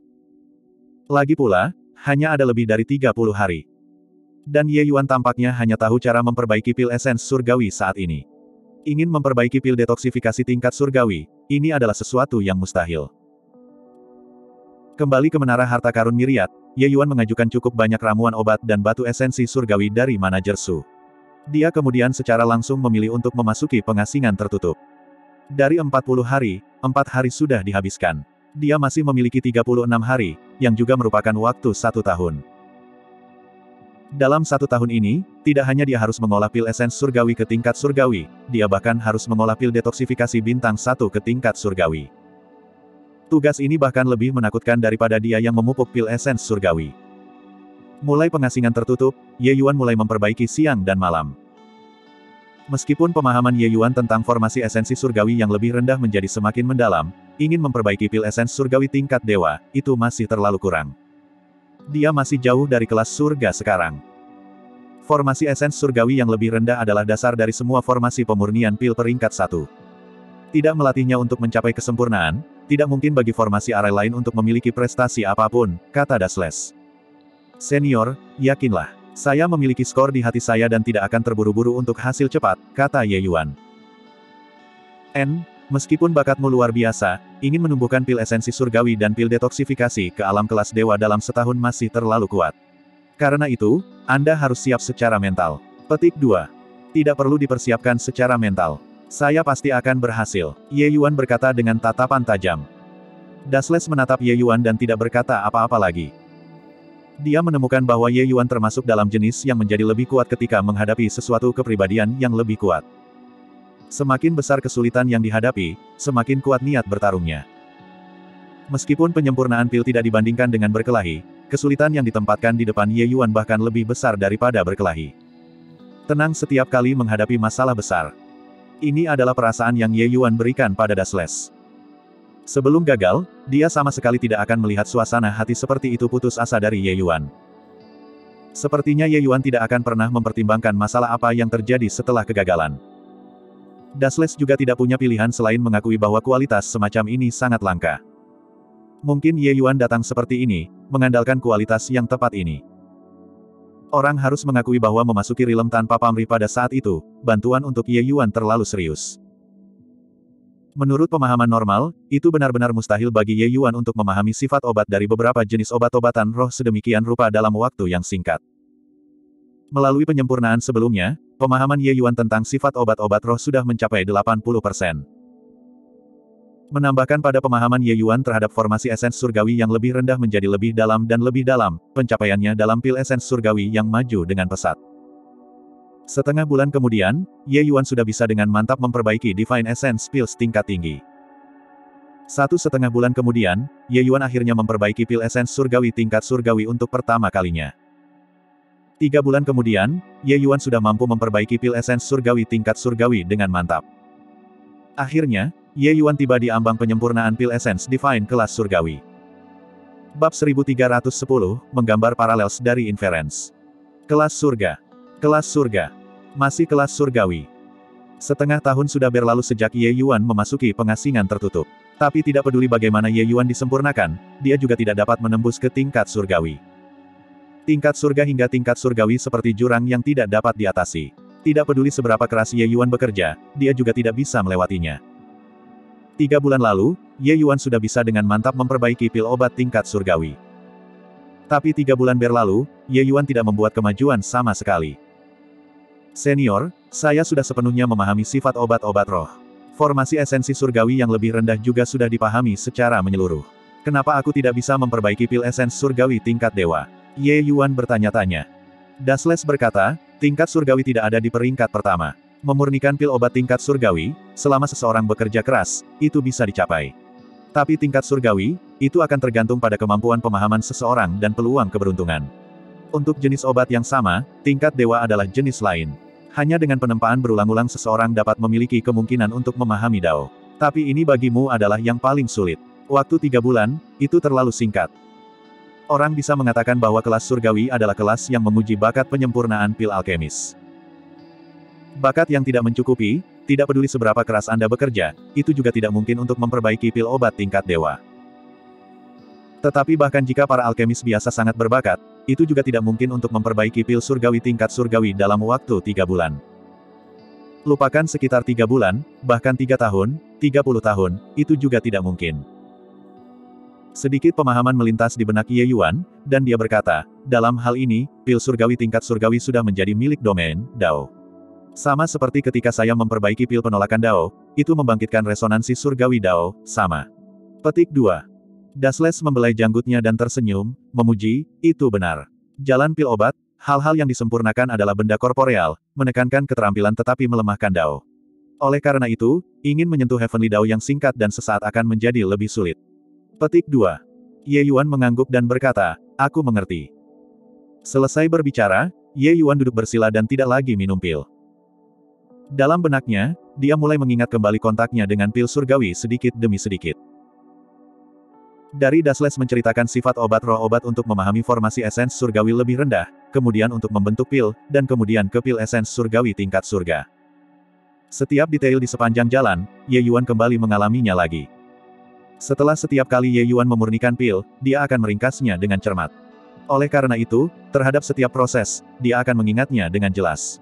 Speaker 1: Lagi pula, hanya ada lebih dari tiga puluh hari. Dan Ye Yuan tampaknya hanya tahu cara memperbaiki pil esens surgawi saat ini. Ingin memperbaiki pil detoksifikasi tingkat surgawi, ini adalah sesuatu yang mustahil. Kembali ke menara harta karun Myriad, Ye Yuan mengajukan cukup banyak ramuan obat dan batu esensi surgawi dari manajer Su. Dia kemudian secara langsung memilih untuk memasuki pengasingan tertutup. Dari empat puluh hari, empat hari sudah dihabiskan. Dia masih memiliki tiga puluh enam hari, yang juga merupakan waktu satu tahun. Dalam satu tahun ini, tidak hanya dia harus mengolah pil esens surgawi ke tingkat surgawi, dia bahkan harus mengolah pil detoksifikasi bintang satu ke tingkat surgawi. Tugas ini bahkan lebih menakutkan daripada dia yang memupuk pil esens surgawi. Mulai pengasingan tertutup, Ye Yuan mulai memperbaiki siang dan malam. Meskipun pemahaman Ye Yuan tentang formasi esensi surgawi yang lebih rendah menjadi semakin mendalam, ingin memperbaiki pil esens surgawi tingkat dewa, itu masih terlalu kurang. Dia masih jauh dari kelas surga sekarang. Formasi esens surgawi yang lebih rendah adalah dasar dari semua formasi pemurnian pil peringkat satu. Tidak melatihnya untuk mencapai kesempurnaan, tidak mungkin bagi formasi arai lain untuk memiliki prestasi apapun, kata Dasles. Senior, yakinlah. Saya memiliki skor di hati saya dan tidak akan terburu-buru untuk hasil cepat, kata Ye Yuan. N, meskipun bakatmu luar biasa, ingin menumbuhkan pil esensi surgawi dan pil detoksifikasi ke alam kelas dewa dalam setahun masih terlalu kuat. Karena itu, Anda harus siap secara mental. Petik dua. Tidak perlu dipersiapkan secara mental. Saya pasti akan berhasil, Ye Yuan berkata dengan tatapan tajam. Dasles menatap Ye Yuan dan tidak berkata apa-apa lagi. Dia menemukan bahwa Ye Yuan termasuk dalam jenis yang menjadi lebih kuat ketika menghadapi sesuatu kepribadian yang lebih kuat. Semakin besar kesulitan yang dihadapi, semakin kuat niat bertarungnya. Meskipun penyempurnaan pil tidak dibandingkan dengan berkelahi, kesulitan yang ditempatkan di depan Ye Yuan bahkan lebih besar daripada berkelahi. Tenang setiap kali menghadapi masalah besar. Ini adalah perasaan yang Ye Yuan berikan pada Dasles. Sebelum gagal, dia sama sekali tidak akan melihat suasana hati seperti itu putus asa dari Ye Yuan. Sepertinya Ye Yuan tidak akan pernah mempertimbangkan masalah apa yang terjadi setelah kegagalan. Dasles juga tidak punya pilihan selain mengakui bahwa kualitas semacam ini sangat langka. Mungkin Ye Yuan datang seperti ini, mengandalkan kualitas yang tepat ini. Orang harus mengakui bahwa memasuki rilem tanpa pamrih pada saat itu, bantuan untuk Ye Yuan terlalu serius. Menurut pemahaman normal, itu benar-benar mustahil bagi Ye Yuan untuk memahami sifat obat dari beberapa jenis obat-obatan roh sedemikian rupa dalam waktu yang singkat. Melalui penyempurnaan sebelumnya, pemahaman Ye Yuan tentang sifat obat-obat roh sudah mencapai delapan puluh persen. Menambahkan pada pemahaman Ye Yuan terhadap formasi esens surgawi yang lebih rendah menjadi lebih dalam dan lebih dalam, pencapaiannya dalam pil esens surgawi yang maju dengan pesat. Setengah bulan kemudian, Ye Yuan sudah bisa dengan mantap memperbaiki Divine Essence Pills tingkat tinggi. Satu setengah bulan kemudian, Ye Yuan akhirnya memperbaiki pil esens surgawi tingkat surgawi untuk pertama kalinya. Tiga bulan kemudian, Ye Yuan sudah mampu memperbaiki pil esens surgawi tingkat surgawi dengan mantap. Akhirnya, Ye Yuan tiba di ambang penyempurnaan pil esens divine kelas surgawi. Bab seribu tiga ratus sepuluh, menggambar parallels dari inference. Kelas surga. Kelas surga. Masih kelas surgawi. Setengah tahun sudah berlalu sejak Ye Yuan memasuki pengasingan tertutup. Tapi tidak peduli bagaimana Ye Yuan disempurnakan, dia juga tidak dapat menembus ke tingkat surgawi. Tingkat surga hingga tingkat surgawi seperti jurang yang tidak dapat diatasi. Tidak peduli seberapa keras Ye Yuan bekerja, dia juga tidak bisa melewatinya. Tiga bulan lalu, Ye Yuan sudah bisa dengan mantap memperbaiki pil obat tingkat surgawi. Tapi tiga bulan berlalu, Ye Yuan tidak membuat kemajuan sama sekali. Senior, saya sudah sepenuhnya memahami sifat obat-obat roh. Formasi esensi surgawi yang lebih rendah juga sudah dipahami secara menyeluruh. Kenapa aku tidak bisa memperbaiki pil esens surgawi tingkat dewa? Ye Yuan bertanya-tanya. Dasles berkata, tingkat surgawi tidak ada di peringkat pertama. Memurnikan pil obat tingkat surgawi, selama seseorang bekerja keras, itu bisa dicapai. Tapi tingkat surgawi, itu akan tergantung pada kemampuan pemahaman seseorang dan peluang keberuntungan. Untuk jenis obat yang sama, tingkat dewa adalah jenis lain. Hanya dengan penempaan berulang-ulang seseorang dapat memiliki kemungkinan untuk memahami Dao. Tapi ini bagimu adalah yang paling sulit. Waktu tiga bulan, itu terlalu singkat. Orang bisa mengatakan bahwa kelas surgawi adalah kelas yang menguji bakat penyempurnaan pil alkemis. Bakat yang tidak mencukupi, tidak peduli seberapa keras Anda bekerja, itu juga tidak mungkin untuk memperbaiki pil obat tingkat dewa. Tetapi bahkan jika para alkemis biasa sangat berbakat, itu juga tidak mungkin untuk memperbaiki pil surgawi tingkat surgawi dalam waktu tiga bulan. Lupakan sekitar tiga bulan, bahkan tiga tahun, tiga puluh tahun, itu juga tidak mungkin. Sedikit pemahaman melintas di benak Ye Yuan, dan dia berkata, dalam hal ini, pil surgawi tingkat surgawi sudah menjadi milik domain Dao. Sama seperti ketika saya memperbaiki pil penolakan Dao, itu membangkitkan resonansi surgawi Dao, sama. Petik dua. Dasles membelai janggutnya dan tersenyum, memuji, itu benar. Jalan pil obat, hal-hal yang disempurnakan adalah benda korporeal, menekankan keterampilan tetapi melemahkan Dao. Oleh karena itu, ingin menyentuh Heavenly Dao yang singkat dan sesaat akan menjadi lebih sulit. Petik dua. Ye Yuan mengangguk dan berkata, aku mengerti. Selesai berbicara, Ye Yuan duduk bersila dan tidak lagi minum pil. Dalam benaknya, dia mulai mengingat kembali kontaknya dengan pil surgawi sedikit demi sedikit. Dari Dasles menceritakan sifat obat roh obat untuk memahami formasi esens surgawi lebih rendah, kemudian untuk membentuk pil, dan kemudian ke pil esens surgawi tingkat surga. Setiap detail di sepanjang jalan, Ye Yuan kembali mengalaminya lagi. Setelah setiap kali Ye Yuan memurnikan pil, dia akan meringkasnya dengan cermat. Oleh karena itu, terhadap setiap proses, dia akan mengingatnya dengan jelas.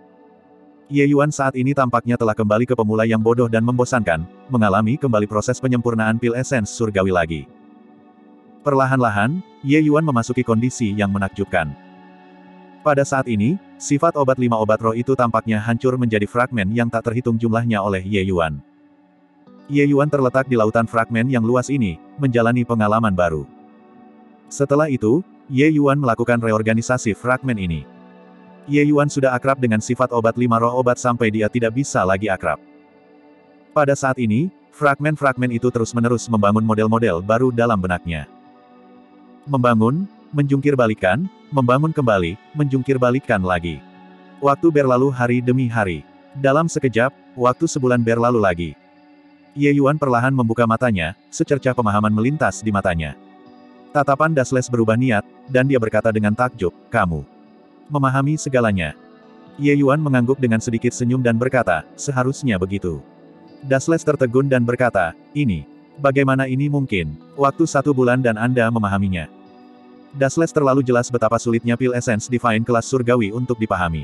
Speaker 1: Ye Yuan saat ini tampaknya telah kembali ke pemula yang bodoh dan membosankan, mengalami kembali proses penyempurnaan pil esens surgawi lagi. Perlahan-lahan, Ye Yuan memasuki kondisi yang menakjubkan. Pada saat ini, sifat obat lima obat roh itu tampaknya hancur menjadi fragmen yang tak terhitung jumlahnya oleh Ye Yuan. Ye Yuan terletak di lautan fragmen yang luas ini, menjalani pengalaman baru. Setelah itu, Ye Yuan melakukan reorganisasi fragmen ini. Ye Yuan sudah akrab dengan sifat obat lima roh obat sampai dia tidak bisa lagi akrab. Pada saat ini, fragmen-fragmen itu terus-menerus membangun model-model baru dalam benaknya. Membangun, menjungkir balikan, membangun kembali, menjungkir balikan lagi. Waktu berlalu hari demi hari. Dalam sekejap, waktu sebulan berlalu lagi. Ye Yuan perlahan membuka matanya, secercah pemahaman melintas di matanya. Tatapan Dasles berubah niat, dan dia berkata dengan takjub, kamu memahami segalanya. Ye Yuan mengangguk dengan sedikit senyum dan berkata, seharusnya begitu. Dasles tertegun dan berkata, ini, bagaimana ini mungkin? Waktu satu bulan dan Anda memahaminya. Dasles terlalu jelas betapa sulitnya pil esens divine kelas surgawi untuk dipahami.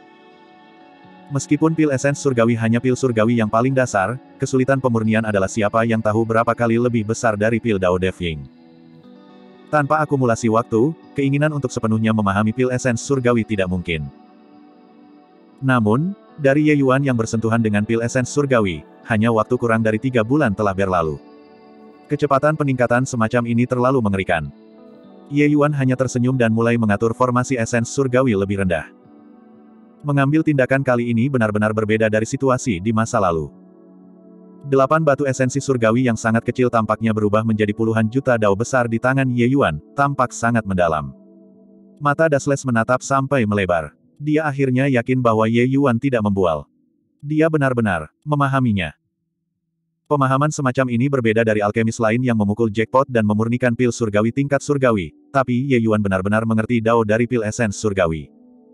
Speaker 1: Meskipun pil esens surgawi hanya pil surgawi yang paling dasar, kesulitan pemurnian adalah siapa yang tahu berapa kali lebih besar dari pil Dao De Ying. Tanpa akumulasi waktu, keinginan untuk sepenuhnya memahami pil esens surgawi tidak mungkin. Namun, dari Ye Yuan yang bersentuhan dengan pil esens surgawi, hanya waktu kurang dari tiga bulan telah berlalu. Kecepatan peningkatan semacam ini terlalu mengerikan. Ye Yuan hanya tersenyum dan mulai mengatur formasi esens surgawi lebih rendah. Mengambil tindakan kali ini benar-benar berbeda dari situasi di masa lalu. Delapan batu esensi surgawi yang sangat kecil tampaknya berubah menjadi puluhan juta dao besar di tangan Ye Yuan, tampak sangat mendalam. Mata Dasles menatap sampai melebar. Dia akhirnya yakin bahwa Ye Yuan tidak membual. Dia benar-benar memahaminya. Pemahaman semacam ini berbeda dari alkemis lain yang memukul jackpot dan memurnikan pil surgawi tingkat surgawi, tapi Ye Yuan benar-benar mengerti dao dari pil esens surgawi.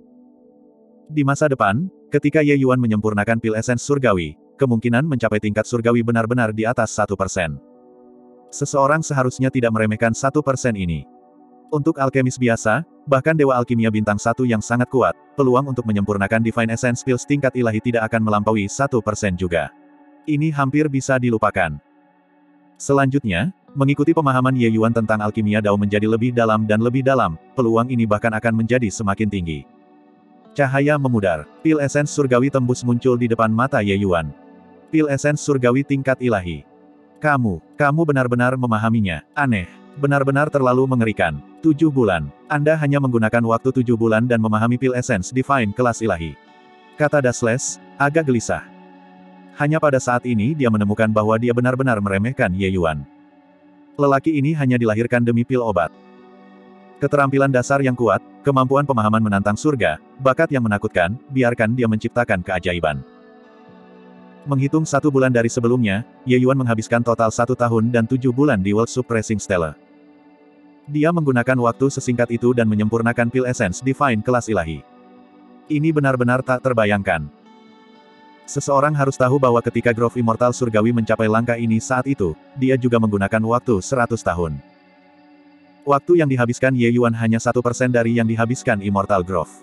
Speaker 1: Di masa depan, ketika Ye Yuan menyempurnakan pil esens surgawi, kemungkinan mencapai tingkat surgawi benar-benar di atas satu persen. Seseorang seharusnya tidak meremehkan satu persen ini. Untuk alkemis biasa, bahkan Dewa Alkimia Bintang satu yang sangat kuat, peluang untuk menyempurnakan Divine Essence Pills tingkat ilahi tidak akan melampaui satu persen juga. Ini hampir bisa dilupakan. Selanjutnya, mengikuti pemahaman Ye Yuan tentang alkimia dao menjadi lebih dalam dan lebih dalam, peluang ini bahkan akan menjadi semakin tinggi. Cahaya memudar. Pil esens surgawi tembus muncul di depan mata Ye Yuan. Pil esens surgawi tingkat ilahi. Kamu, kamu benar-benar memahaminya. Aneh. Benar-benar terlalu mengerikan. Tujuh bulan. Anda hanya menggunakan waktu tujuh bulan dan memahami pil esens divine kelas ilahi. Kata Dasles, agak gelisah. Hanya pada saat ini dia menemukan bahwa dia benar-benar meremehkan Ye Yuan. Lelaki ini hanya dilahirkan demi pil obat. Keterampilan dasar yang kuat, kemampuan pemahaman menantang surga, bakat yang menakutkan, biarkan dia menciptakan keajaiban. Menghitung satu bulan dari sebelumnya, Ye Yuan menghabiskan total satu tahun dan tujuh bulan di World Suppressing Stella. Dia menggunakan waktu sesingkat itu dan menyempurnakan pil esens divine kelas ilahi. Ini benar-benar tak terbayangkan. Seseorang harus tahu bahwa ketika Grove Immortal Surgawi mencapai langkah ini saat itu, dia juga menggunakan waktu seratus tahun. Waktu yang dihabiskan Ye Yuan hanya satu persen dari yang dihabiskan Immortal Grove.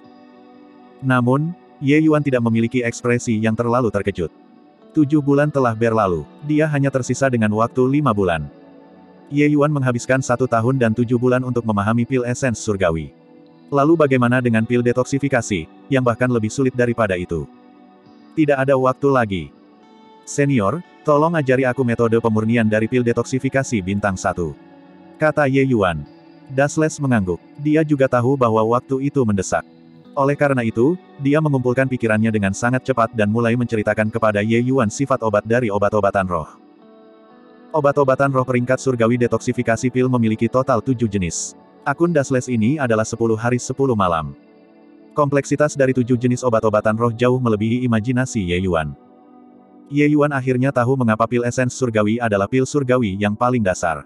Speaker 1: Namun, Ye Yuan tidak memiliki ekspresi yang terlalu terkejut. Tujuh bulan telah berlalu, dia hanya tersisa dengan waktu lima bulan. Ye Yuan menghabiskan satu tahun dan tujuh bulan untuk memahami pil esens surgawi. Lalu bagaimana dengan pil detoksifikasi, yang bahkan lebih sulit daripada itu? Tidak ada waktu lagi. Senior, tolong ajari aku metode pemurnian dari pil detoksifikasi bintang satu. Kata Ye Yuan. Dasles mengangguk. Dia juga tahu bahwa waktu itu mendesak. Oleh karena itu, dia mengumpulkan pikirannya dengan sangat cepat dan mulai menceritakan kepada Ye Yuan sifat obat dari obat-obatan roh. Obat-obatan roh peringkat surgawi detoksifikasi pil memiliki total tujuh jenis. Akun Dasles ini adalah sepuluh hari sepuluh malam. Kompleksitas dari tujuh jenis obat-obatan roh jauh melebihi imajinasi Ye Yuan. Ye Yuan akhirnya tahu mengapa pil esens surgawi adalah pil surgawi yang paling dasar.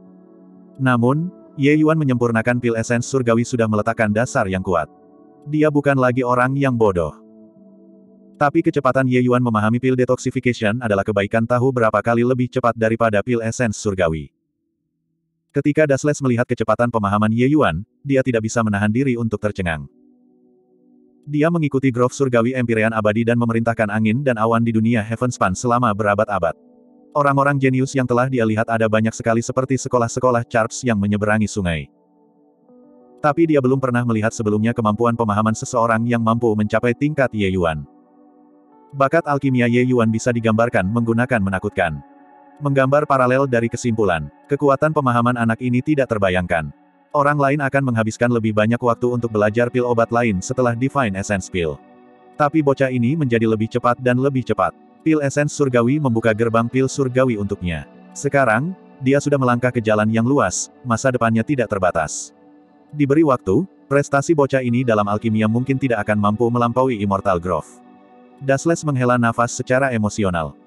Speaker 1: Namun, Ye Yuan menyempurnakan pil esens surgawi sudah meletakkan dasar yang kuat. Dia bukan lagi orang yang bodoh. Tapi kecepatan Ye Yuan memahami pil detoxification adalah kebaikan tahu berapa kali lebih cepat daripada pil esens surgawi. Ketika Dasles melihat kecepatan pemahaman Ye Yuan, dia tidak bisa menahan diri untuk tercengang. Dia mengikuti Grove Surgawi Empyrean Abadi dan memerintahkan angin dan awan di dunia Heavenspan selama berabad-abad. Orang-orang jenius yang telah dia lihat ada banyak sekali seperti sekolah-sekolah Charps yang menyeberangi sungai. Tapi dia belum pernah melihat sebelumnya kemampuan pemahaman seseorang yang mampu mencapai tingkat Ye Yuan. Bakat alkimia Ye Yuan bisa digambarkan menggunakan menakutkan. Menggambar paralel dari kesimpulan, kekuatan pemahaman anak ini tidak terbayangkan. Orang lain akan menghabiskan lebih banyak waktu untuk belajar pil obat lain setelah Divine Essence Pill. Tapi bocah ini menjadi lebih cepat dan lebih cepat. Pil esens surgawi membuka gerbang pil surgawi untuknya. Sekarang, dia sudah melangkah ke jalan yang luas, masa depannya tidak terbatas. Diberi waktu, prestasi bocah ini dalam alkimia mungkin tidak akan mampu melampaui Immortal Grove. Dasles menghela nafas secara emosional.